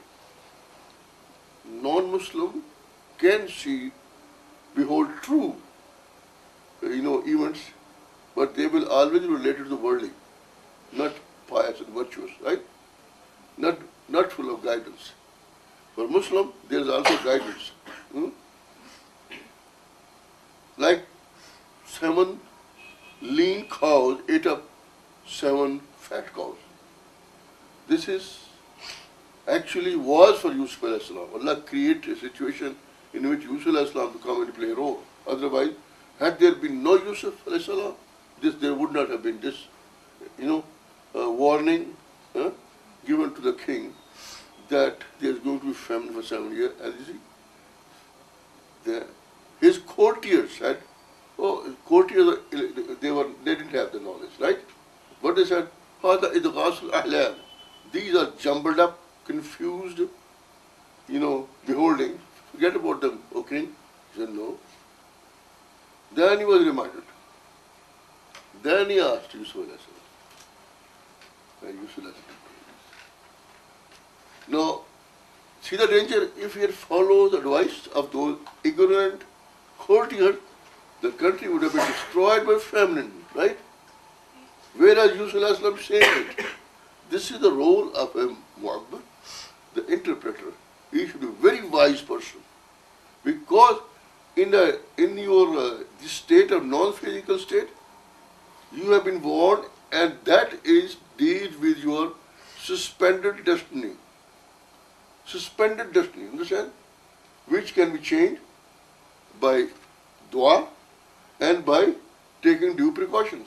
non-Muslim can see, behold true, events, but they will always relate to the worldly, not pious and virtuous, right? Not full of guidance. For Muslim, there is also guidance. Like 7 lean cows ate up 7 fat cows. This is actually was for Yusuf alayhi salam. Allah created a situation in which Yusuf alayhi salam to come and play a role. Otherwise, had there been no Yusuf alayhi salam, there would not have been this, warning given to the king that there is going to be famine for 7 years. As you see, his courtiers said, courtiers, they didn't have the knowledge, right? But they said, هذا إدغاث الأحلام. These are jumbled up, confused, beholding. Forget about them, O king. He said, no. Then he was reminded. Then he asked Yusuf alayhi salam. And Yusuf alayhi salam. Now, see the danger? If he had followed the advice of those ignorant courtiers, the country would have been destroyed by famine, right? Whereas Yusuf alayhi salam said it. This is the role of a mu'abbir, the interpreter. He should be a very wise person. Because in your this state of non-physical state, you have been warned, and that is deals with your suspended destiny. Suspended destiny, understand? Which can be changed by dua and by taking due precautions.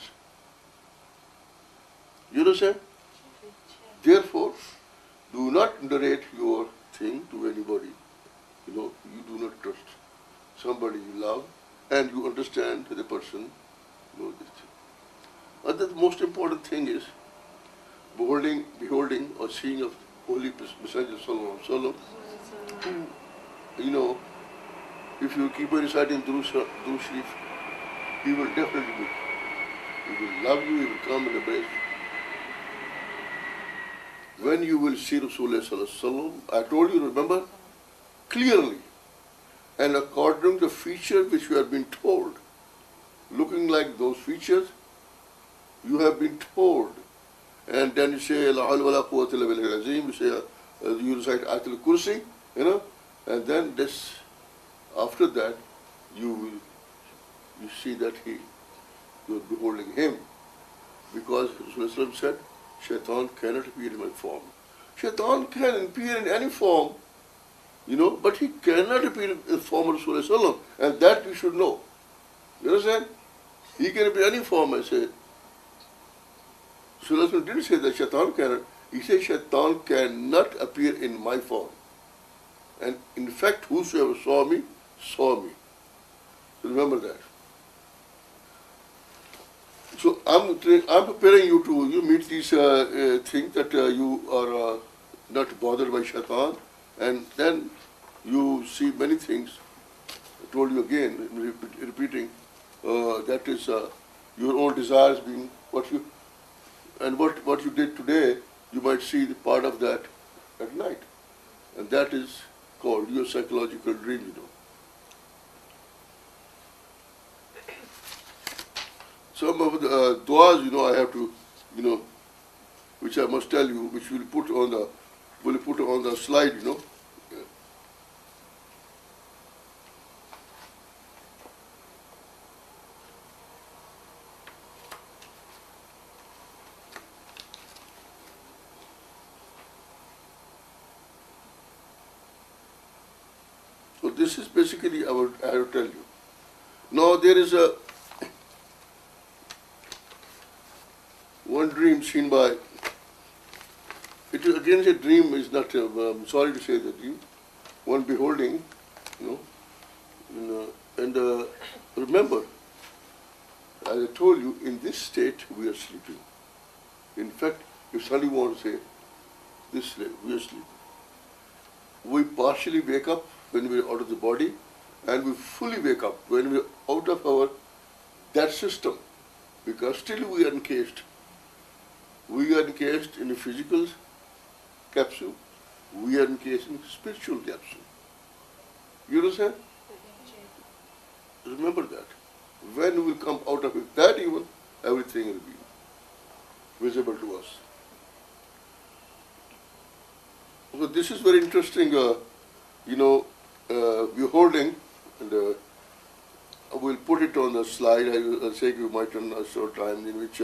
You understand? Therefore, do not narrate your thing to anybody. You do not trust somebody you love, and you understand the person knows this thing. The most important thing is beholding or seeing of Holy Messenger Sallallahu Alaihi Wasallam, who, if you keep on reciting Durood Sharif, he will definitely be. He will love you, he will come and embrace you. When you will see Rasulullah Sallallahu Alaihi Wasallam, I told you, remember, clearly, and according to the features which you have been told, looking like those features, you have been told. And then you say, La hawla wa la quwwata illa billahi al-azim, you say, you recite Ayatul Kursi, and then this, after that, you see that you are beholding him. Because Rasulullah said, Shaitan cannot appear in my form. Shaitan can appear in any form, but he cannot appear in the form of Rasulullah, and that you should know. You understand? He can appear in any form, I said. Rasulullah didn't say that Shaitan cannot. He said Shaitan cannot appear in my form. And in fact, whosoever saw me, saw me. So remember that. So I'm preparing you to meet these things that you are not bothered by Shaitan, and then you see many things. I told you again, repeating, that is your own desires being what you did today, you might see the part of that at night. And that is called your psychological dream, Some of the du'as, I have to, which I must tell you, which we'll put on the slide, So this is basically I will tell you. Now there is one dream seen by, it is again a dream, is not, I'm sorry to say that dream, one beholding, and remember, as I told you, in this state we are sleeping. In fact, if somebody wants to say, this state, we are sleeping. We partially wake up when we are out of the body, and we fully wake up when we are out of that system, because still we are encased. We are encased in a physical capsule. We are encased in a spiritual capsule. You understand? Remember that. When we will come out of it, that even, everything will be visible to us. So this is very interesting, beholding, and we'll put it on the slide. I'll say you might on a short time in which,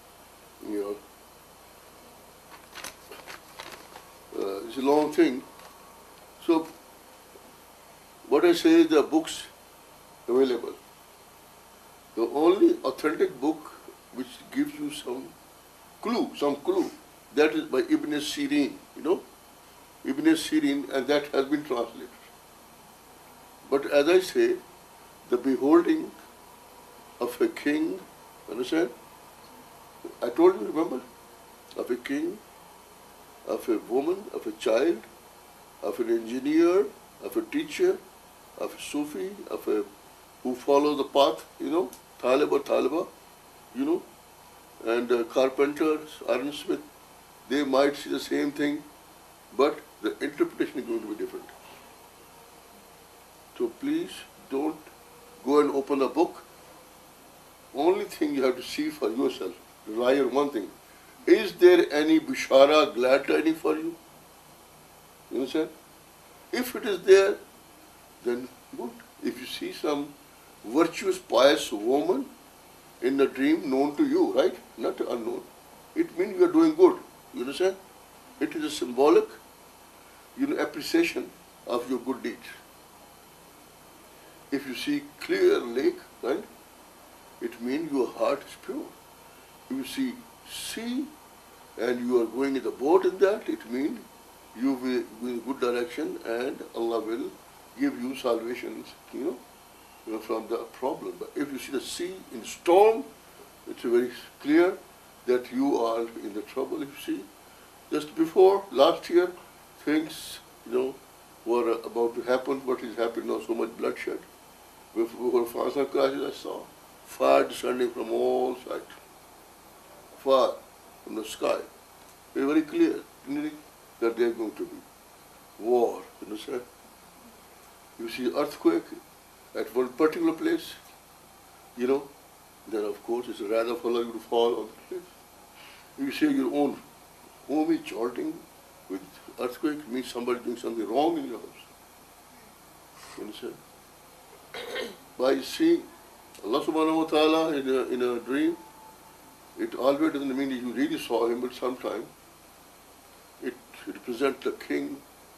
it's a long thing. So what I say is the books available. The only authentic book which gives you some clue, that is by Ibn Sirin, Ibn Sirin, and that has been translated. But as I say, the beholding of a king, understand? I told you, remember? Of a king, of a woman, of a child, of an engineer, of a teacher, of a Sufi, who follows the path, Talib or Taliba, and carpenters, ironsmith, they might see the same thing, but the interpretation is going to be different. So please don't go and open a book. Only thing you have to see for yourself, rely on one thing. Is there any bishara, glad tidings for you? You understand? If it is there, then good. If you see some virtuous, pious woman in a dream known to you, right? Not unknown. It means you are doing good. You understand? It is a symbolic, appreciation of your good deeds. If you see clear lake, right? It means your heart is pure. If you see sea and you are going in the boat in that, it means you will be in good direction and Allah will give you salvation, from the problem. But if you see the sea in storm, It's very clear that you are in the trouble, you see. Just before, last year, things, were about to happen, what is happening now, so much bloodshed. Before Fasa crashes, I saw fire descending from all sides. Fire from the sky. It's very clear that there is going to be war, you understand? You see earthquake at one particular place, then of course it's a wrath of Allah to fall on the place. You see your own home is jolting with earthquake, means somebody doing something wrong in your house. You understand? By seeing Allah subhanahu wa ta'ala in a dream, it always doesn't mean that you really saw him, but sometimes it represents the king,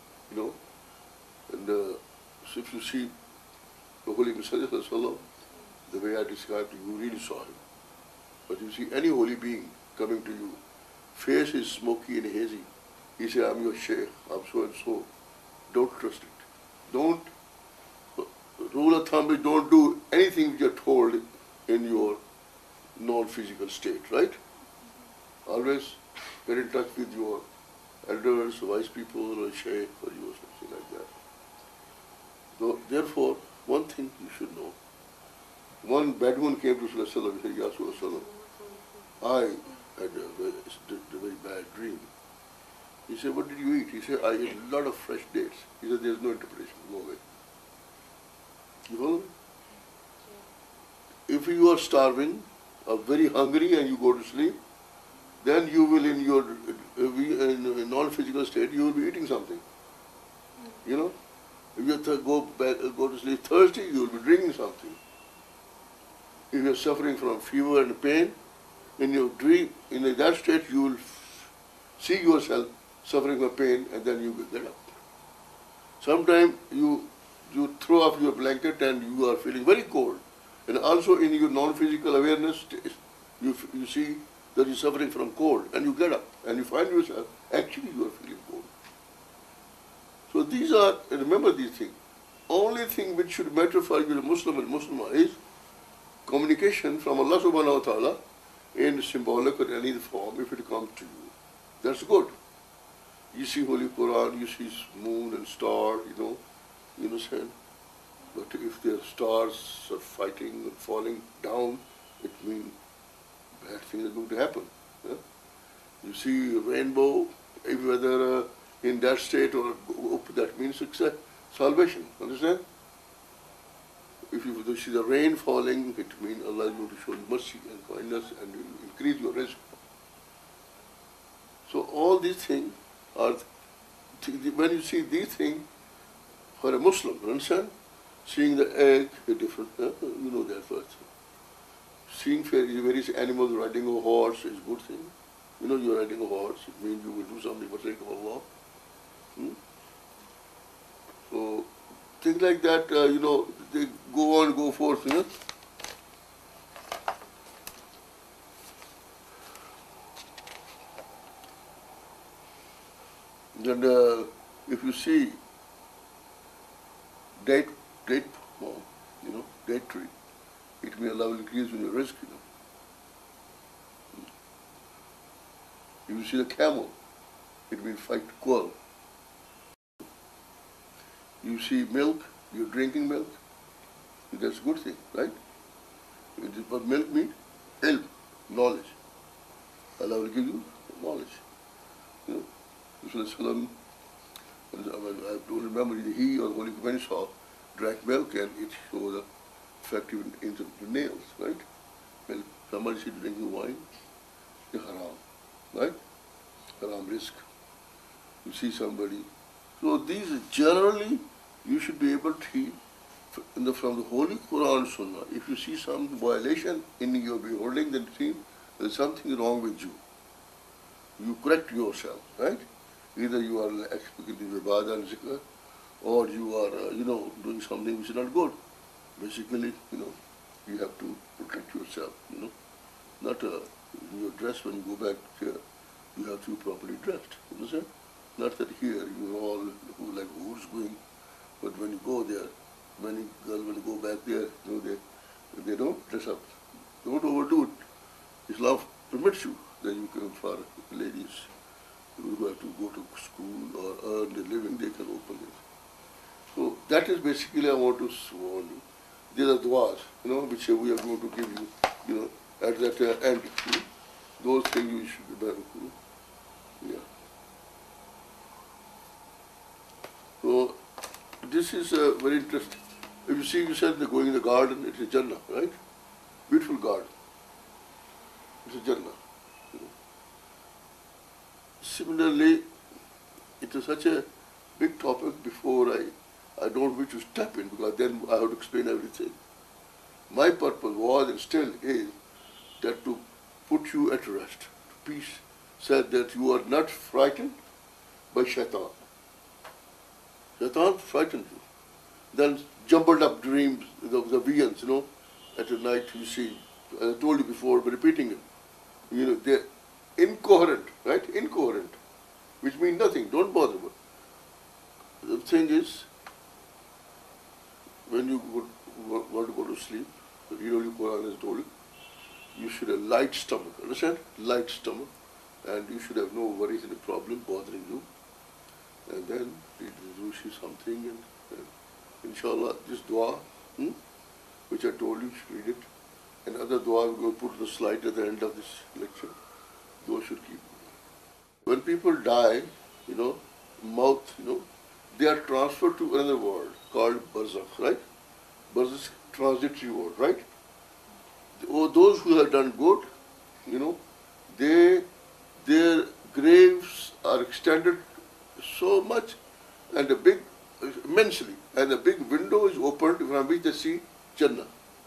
and so if you see the Holy Messenger, the way I described it, you really saw him. But you see any holy being coming to you, face is smoky and hazy. He said, I'm your Sheikh, I'm so and so. Don't trust it. Don't, rule of thumb is don't do anything which you're told in your non-physical state, right? Always get in touch with your elders, wise people, or Sheikh, or you, or something like that. So, therefore, one thing you should know. One Bedouin came to Rasulullah and said, Ya Rasulullah, I had a very bad dream. He said, what did you eat? He said, I ate a lot of fresh dates. He said, there's no interpretation, go away. You follow me? If you are starving, or very hungry and you go to sleep, then you will in your in non-physical state, you will be eating something. If you go to sleep thirsty, you will be drinking something. If you are suffering from fever and pain, in your dream, in that state, you will see yourself suffering from pain, and then you will get up. Sometimes you throw off your blanket and you are feeling very cold. And also in your non-physical awareness, you see that you're suffering from cold, and you get up and you find yourself, actually you are feeling cold. So these are, remember these things. Only thing which should matter for you, the Muslim and Muslimah, is communication from Allah subhanahu wa ta'ala in symbolic or any form, if it comes to you. That's good. You see Holy Quran, you see moon and star, you understand? But if the stars are fighting and falling down, it means bad things are going to happen. Yeah? You see a rainbow, whether in that state or up, that means success, salvation. Understand? If you see the rain falling, it means Allah is going to show you mercy and kindness and increase your risk. So all these things are, when you see these things, for a Muslim, understand? Seeing the egg, a different, you know that first. Seeing various animals riding a horse is a good thing. You're riding a horse, it means you will do something for the sake of Allah. So, things like that, they go on, go forth, Then, if you see date palm, date tree, it may allow increase in your risk, If you see the camel, it means fight quarrel. You see milk, you're drinking milk, that's a good thing, right? But milk means ilm, knowledge. Allah will give you knowledge. Rasulullah, I don't remember either he or the Holy Companion saw drank milk and it showed the effect even into the nails, right? Milk. Somebody said drinking wine, it's haram, right? Haram risk. You see somebody. So these generally you should be able to, from the Holy Quran Sunnah, if you see some violation in your beholding, then there's something wrong with you. You correct yourself, right? Either you are executing ibadah and zikr, or you are, doing something which is not good. Basically, you have to protect yourself, Not your dress when you go back here, you have to be properly dressed, understand? Not that here you're all like who's going, but when you go there, many girls when you go back there, they don't dress up. Don't overdo it. Islam permits you that you can, for ladies who have to go to school or earn a living, they can open it. So that is basically I want to warn you. These are du'as, which we are going to give you, at that end. Those things you should be better. Yeah. So this is very interesting. If you see, you said they're going in the garden, it's a Jannah, right? Beautiful garden. It's a Jannah. Similarly, it is such a big topic before I don't wish to step in, because then I have to explain everything. My purpose was and still is that to put you at rest, to peace, said that you are not frightened by shaitan. Shaitan frightened you. Then jumbled up dreams, the visions, at the night you see. I told you before, but repeating it. They're incoherent, right? Incoherent, which means nothing. Don't bother. The thing is, when you want to go to sleep, your Quran has told you should have light stomach. Understand? Light stomach, and you should have no worries and problem bothering you. And then you see something, and inshallah, this dua, which I told you, should read it. And other dua we're going to put the slide at the end of this lecture. Those should keep. When people die, mouth, they are transferred to another world called barzakh, right? Barzakh is transitory world, right? Those who have done good, their graves are extended so much and immensely, and a big window is opened from which they see Jannah.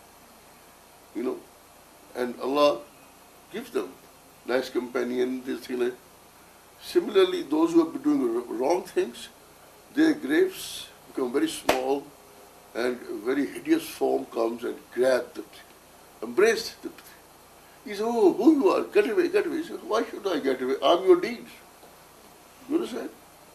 And Allah gives them nice companion, this thing like. Similarly, those who have been doing wrong things, their graves become very small, and a very hideous form comes and grabs them, embrace them. He says, "Oh, who you are? Get away, get away." He says, "Why should I get away? I'm your deeds." You understand?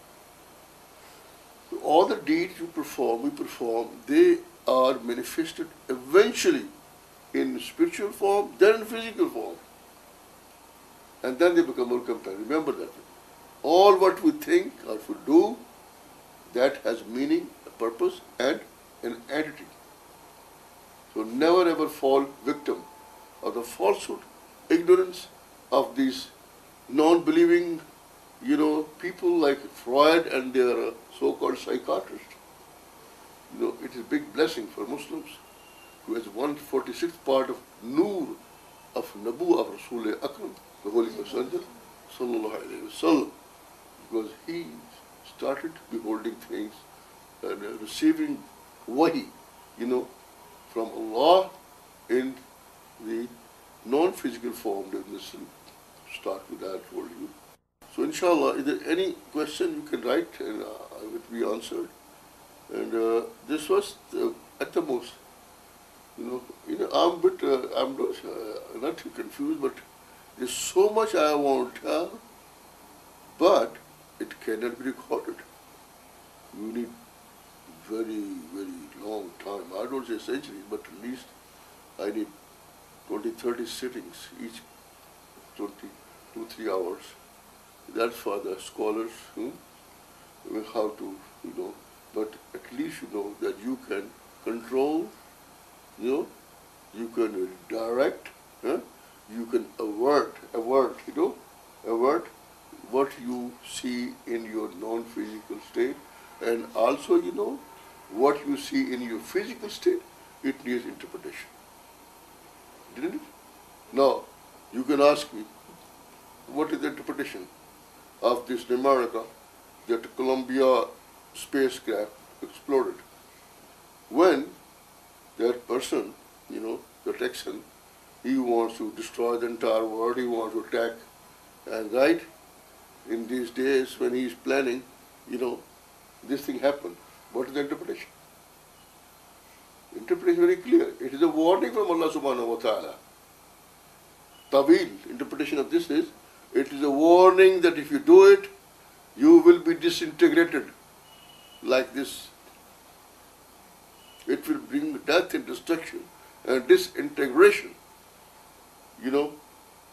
So all the deeds we perform, they are manifested eventually in spiritual form, then in physical form. And then they become our companion. Remember that. All what we think or we do, that has meaning, a purpose, and an entity. So never ever fall victim of the falsehood, ignorance of these non-believing, people like Freud and their so-called psychiatrists. It is a big blessing for Muslims who has 146th part of Noor of Nabu of Rasul Akram, the Holy Messenger, sallallahu alayhi wa sallam, because he started beholding things and receiving wahi, from Allah in the non-physical form. This start with that, I told you. So inshallah, if there any question you can write and it will be answered. And this was at the most, I'm not too confused, but there's so much I want to tell, but it cannot be recorded. You need very, very long time. I don't say centuries, but at least I need 20, 30 sittings, each 2-3 hours. That's for the scholars, how to, but at least that you can control, you can direct, you can avert what you see in your non-physical state, and also, what you see in your physical state, it needs interpretation. Didn't it? Now, you can ask me, what is the interpretation of this in America, that Columbia spacecraft exploded? When that person, the Texan, he wants to destroy the entire world, he wants to attack, and right in these days when he is planning, this thing happened. What is the interpretation? Interpretation is very clear. It is a warning from Allah subhanahu wa ta'ala. Tawil, interpretation of this is, it is a warning that if you do it, you will be disintegrated like this. It will bring death and destruction and disintegration,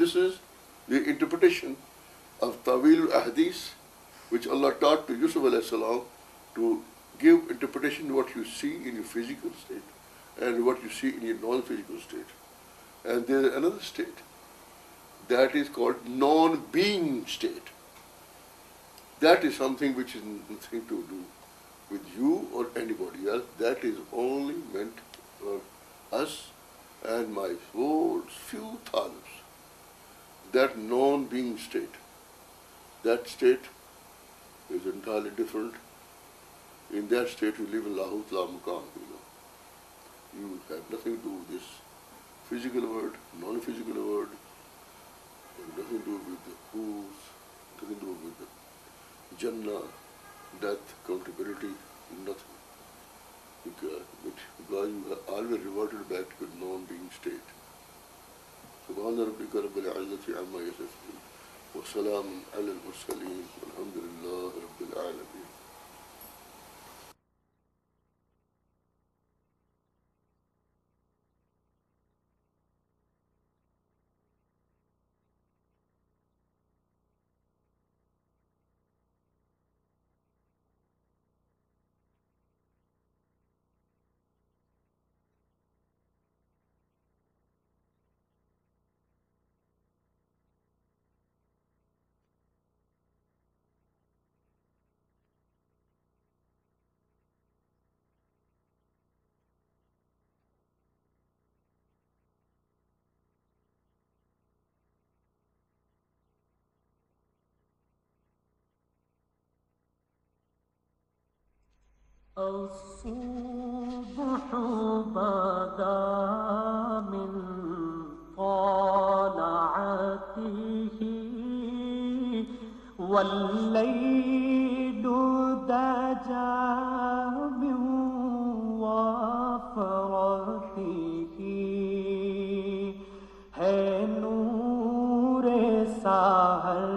this is the interpretation of Tawil al-Ahadith, which Allah taught to Yusuf alayhi salam to give interpretation to what you see in your physical state and what you see in your non-physical state. And there is another state that is called non-being state. That is something which is nothing to do with you or anybody else. That is only meant for us and my few talibs. That non-being state, that state is entirely different. In that state you live in Lahut La Maqam, You have nothing to do with this physical world, non-physical world, nothing to do with the fools, nothing to do with the Jannah, death, accountability, nothing. Because you have always reverted back to the non-being state. Subhana rabbika rabbil izzati amma yasifun wa salamun ala al-mursaleen walhamdulillahi rabbil alamin. الصبح بدا من طلعته والليل دجى من وفرته ہے نور سحر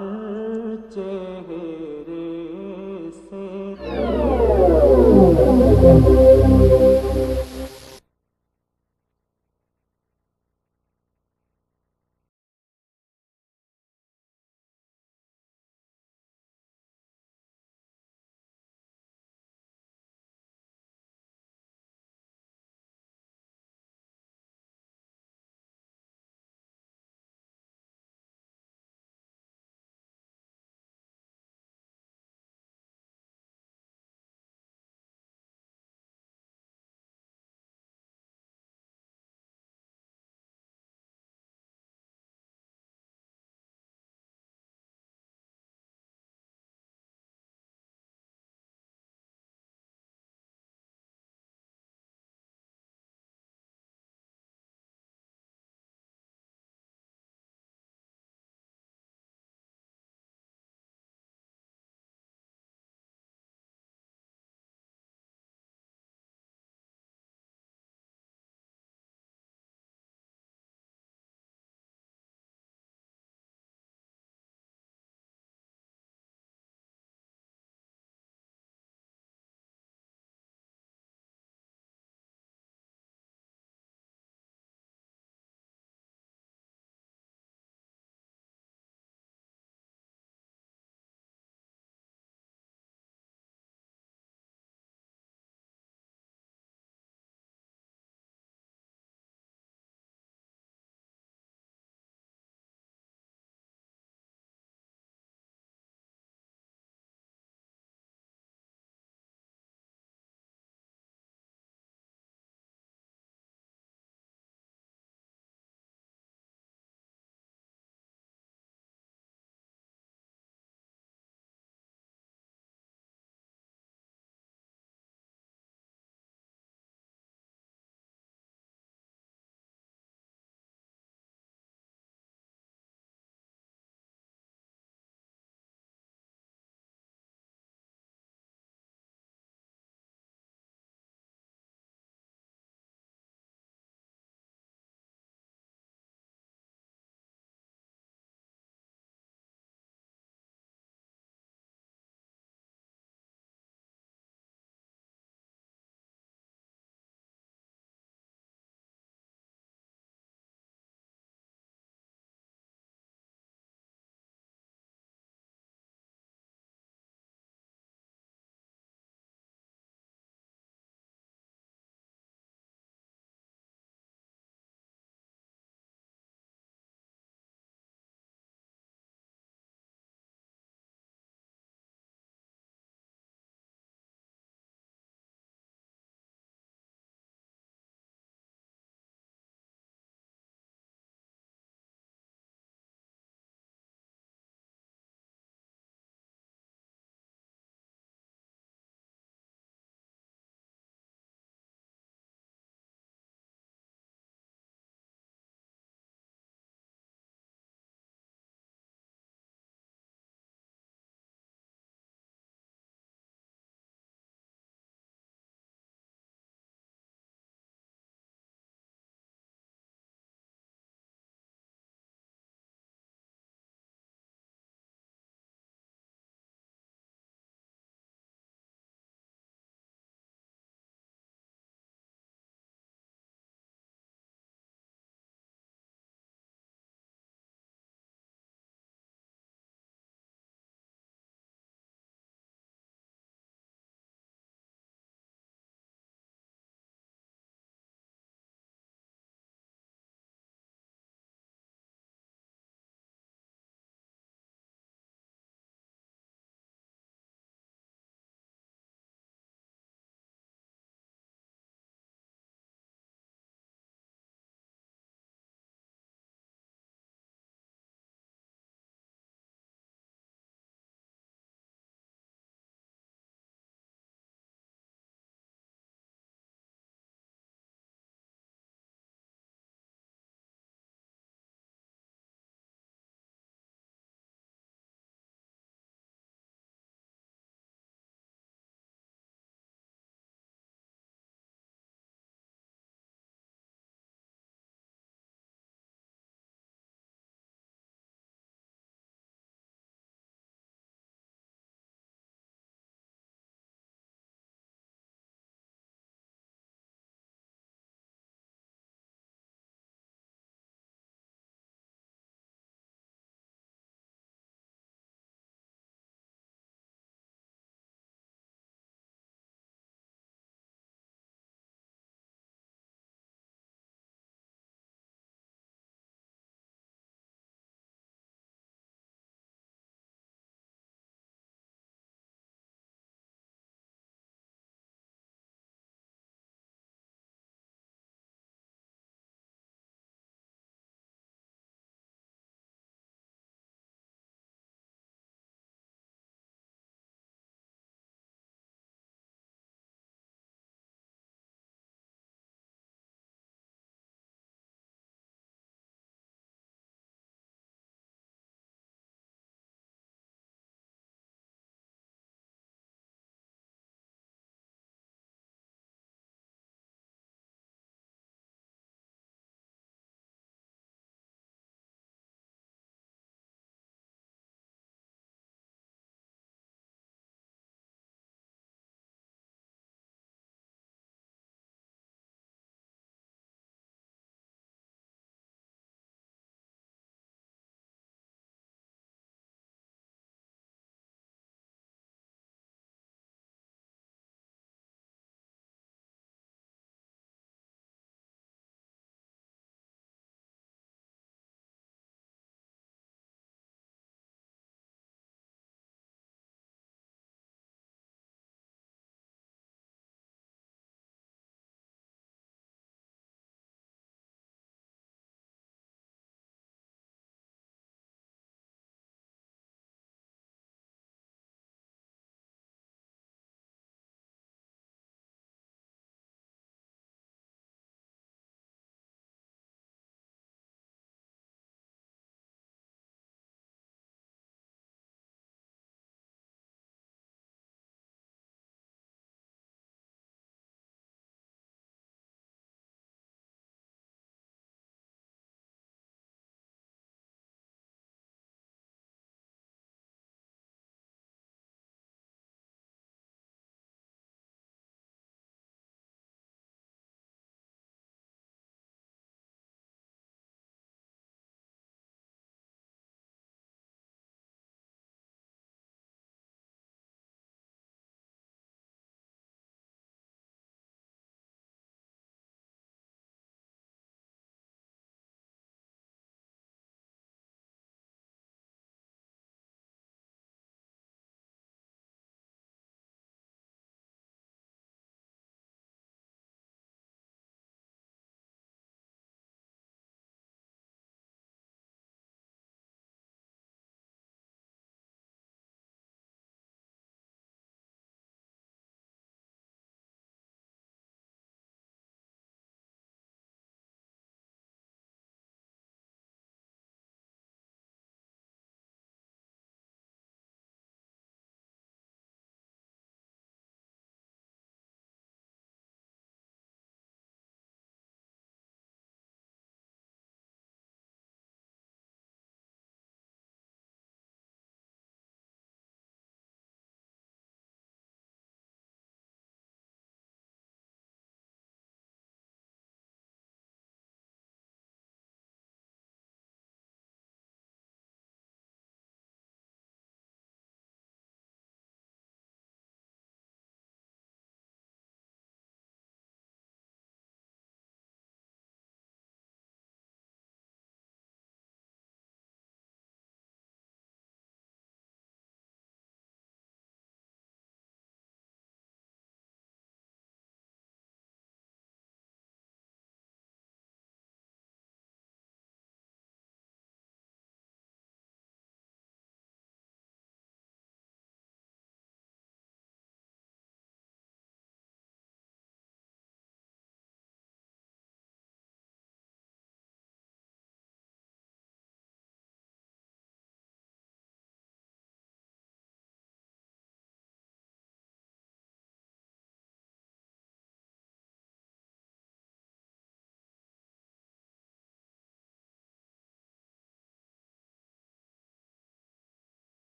چہرے سے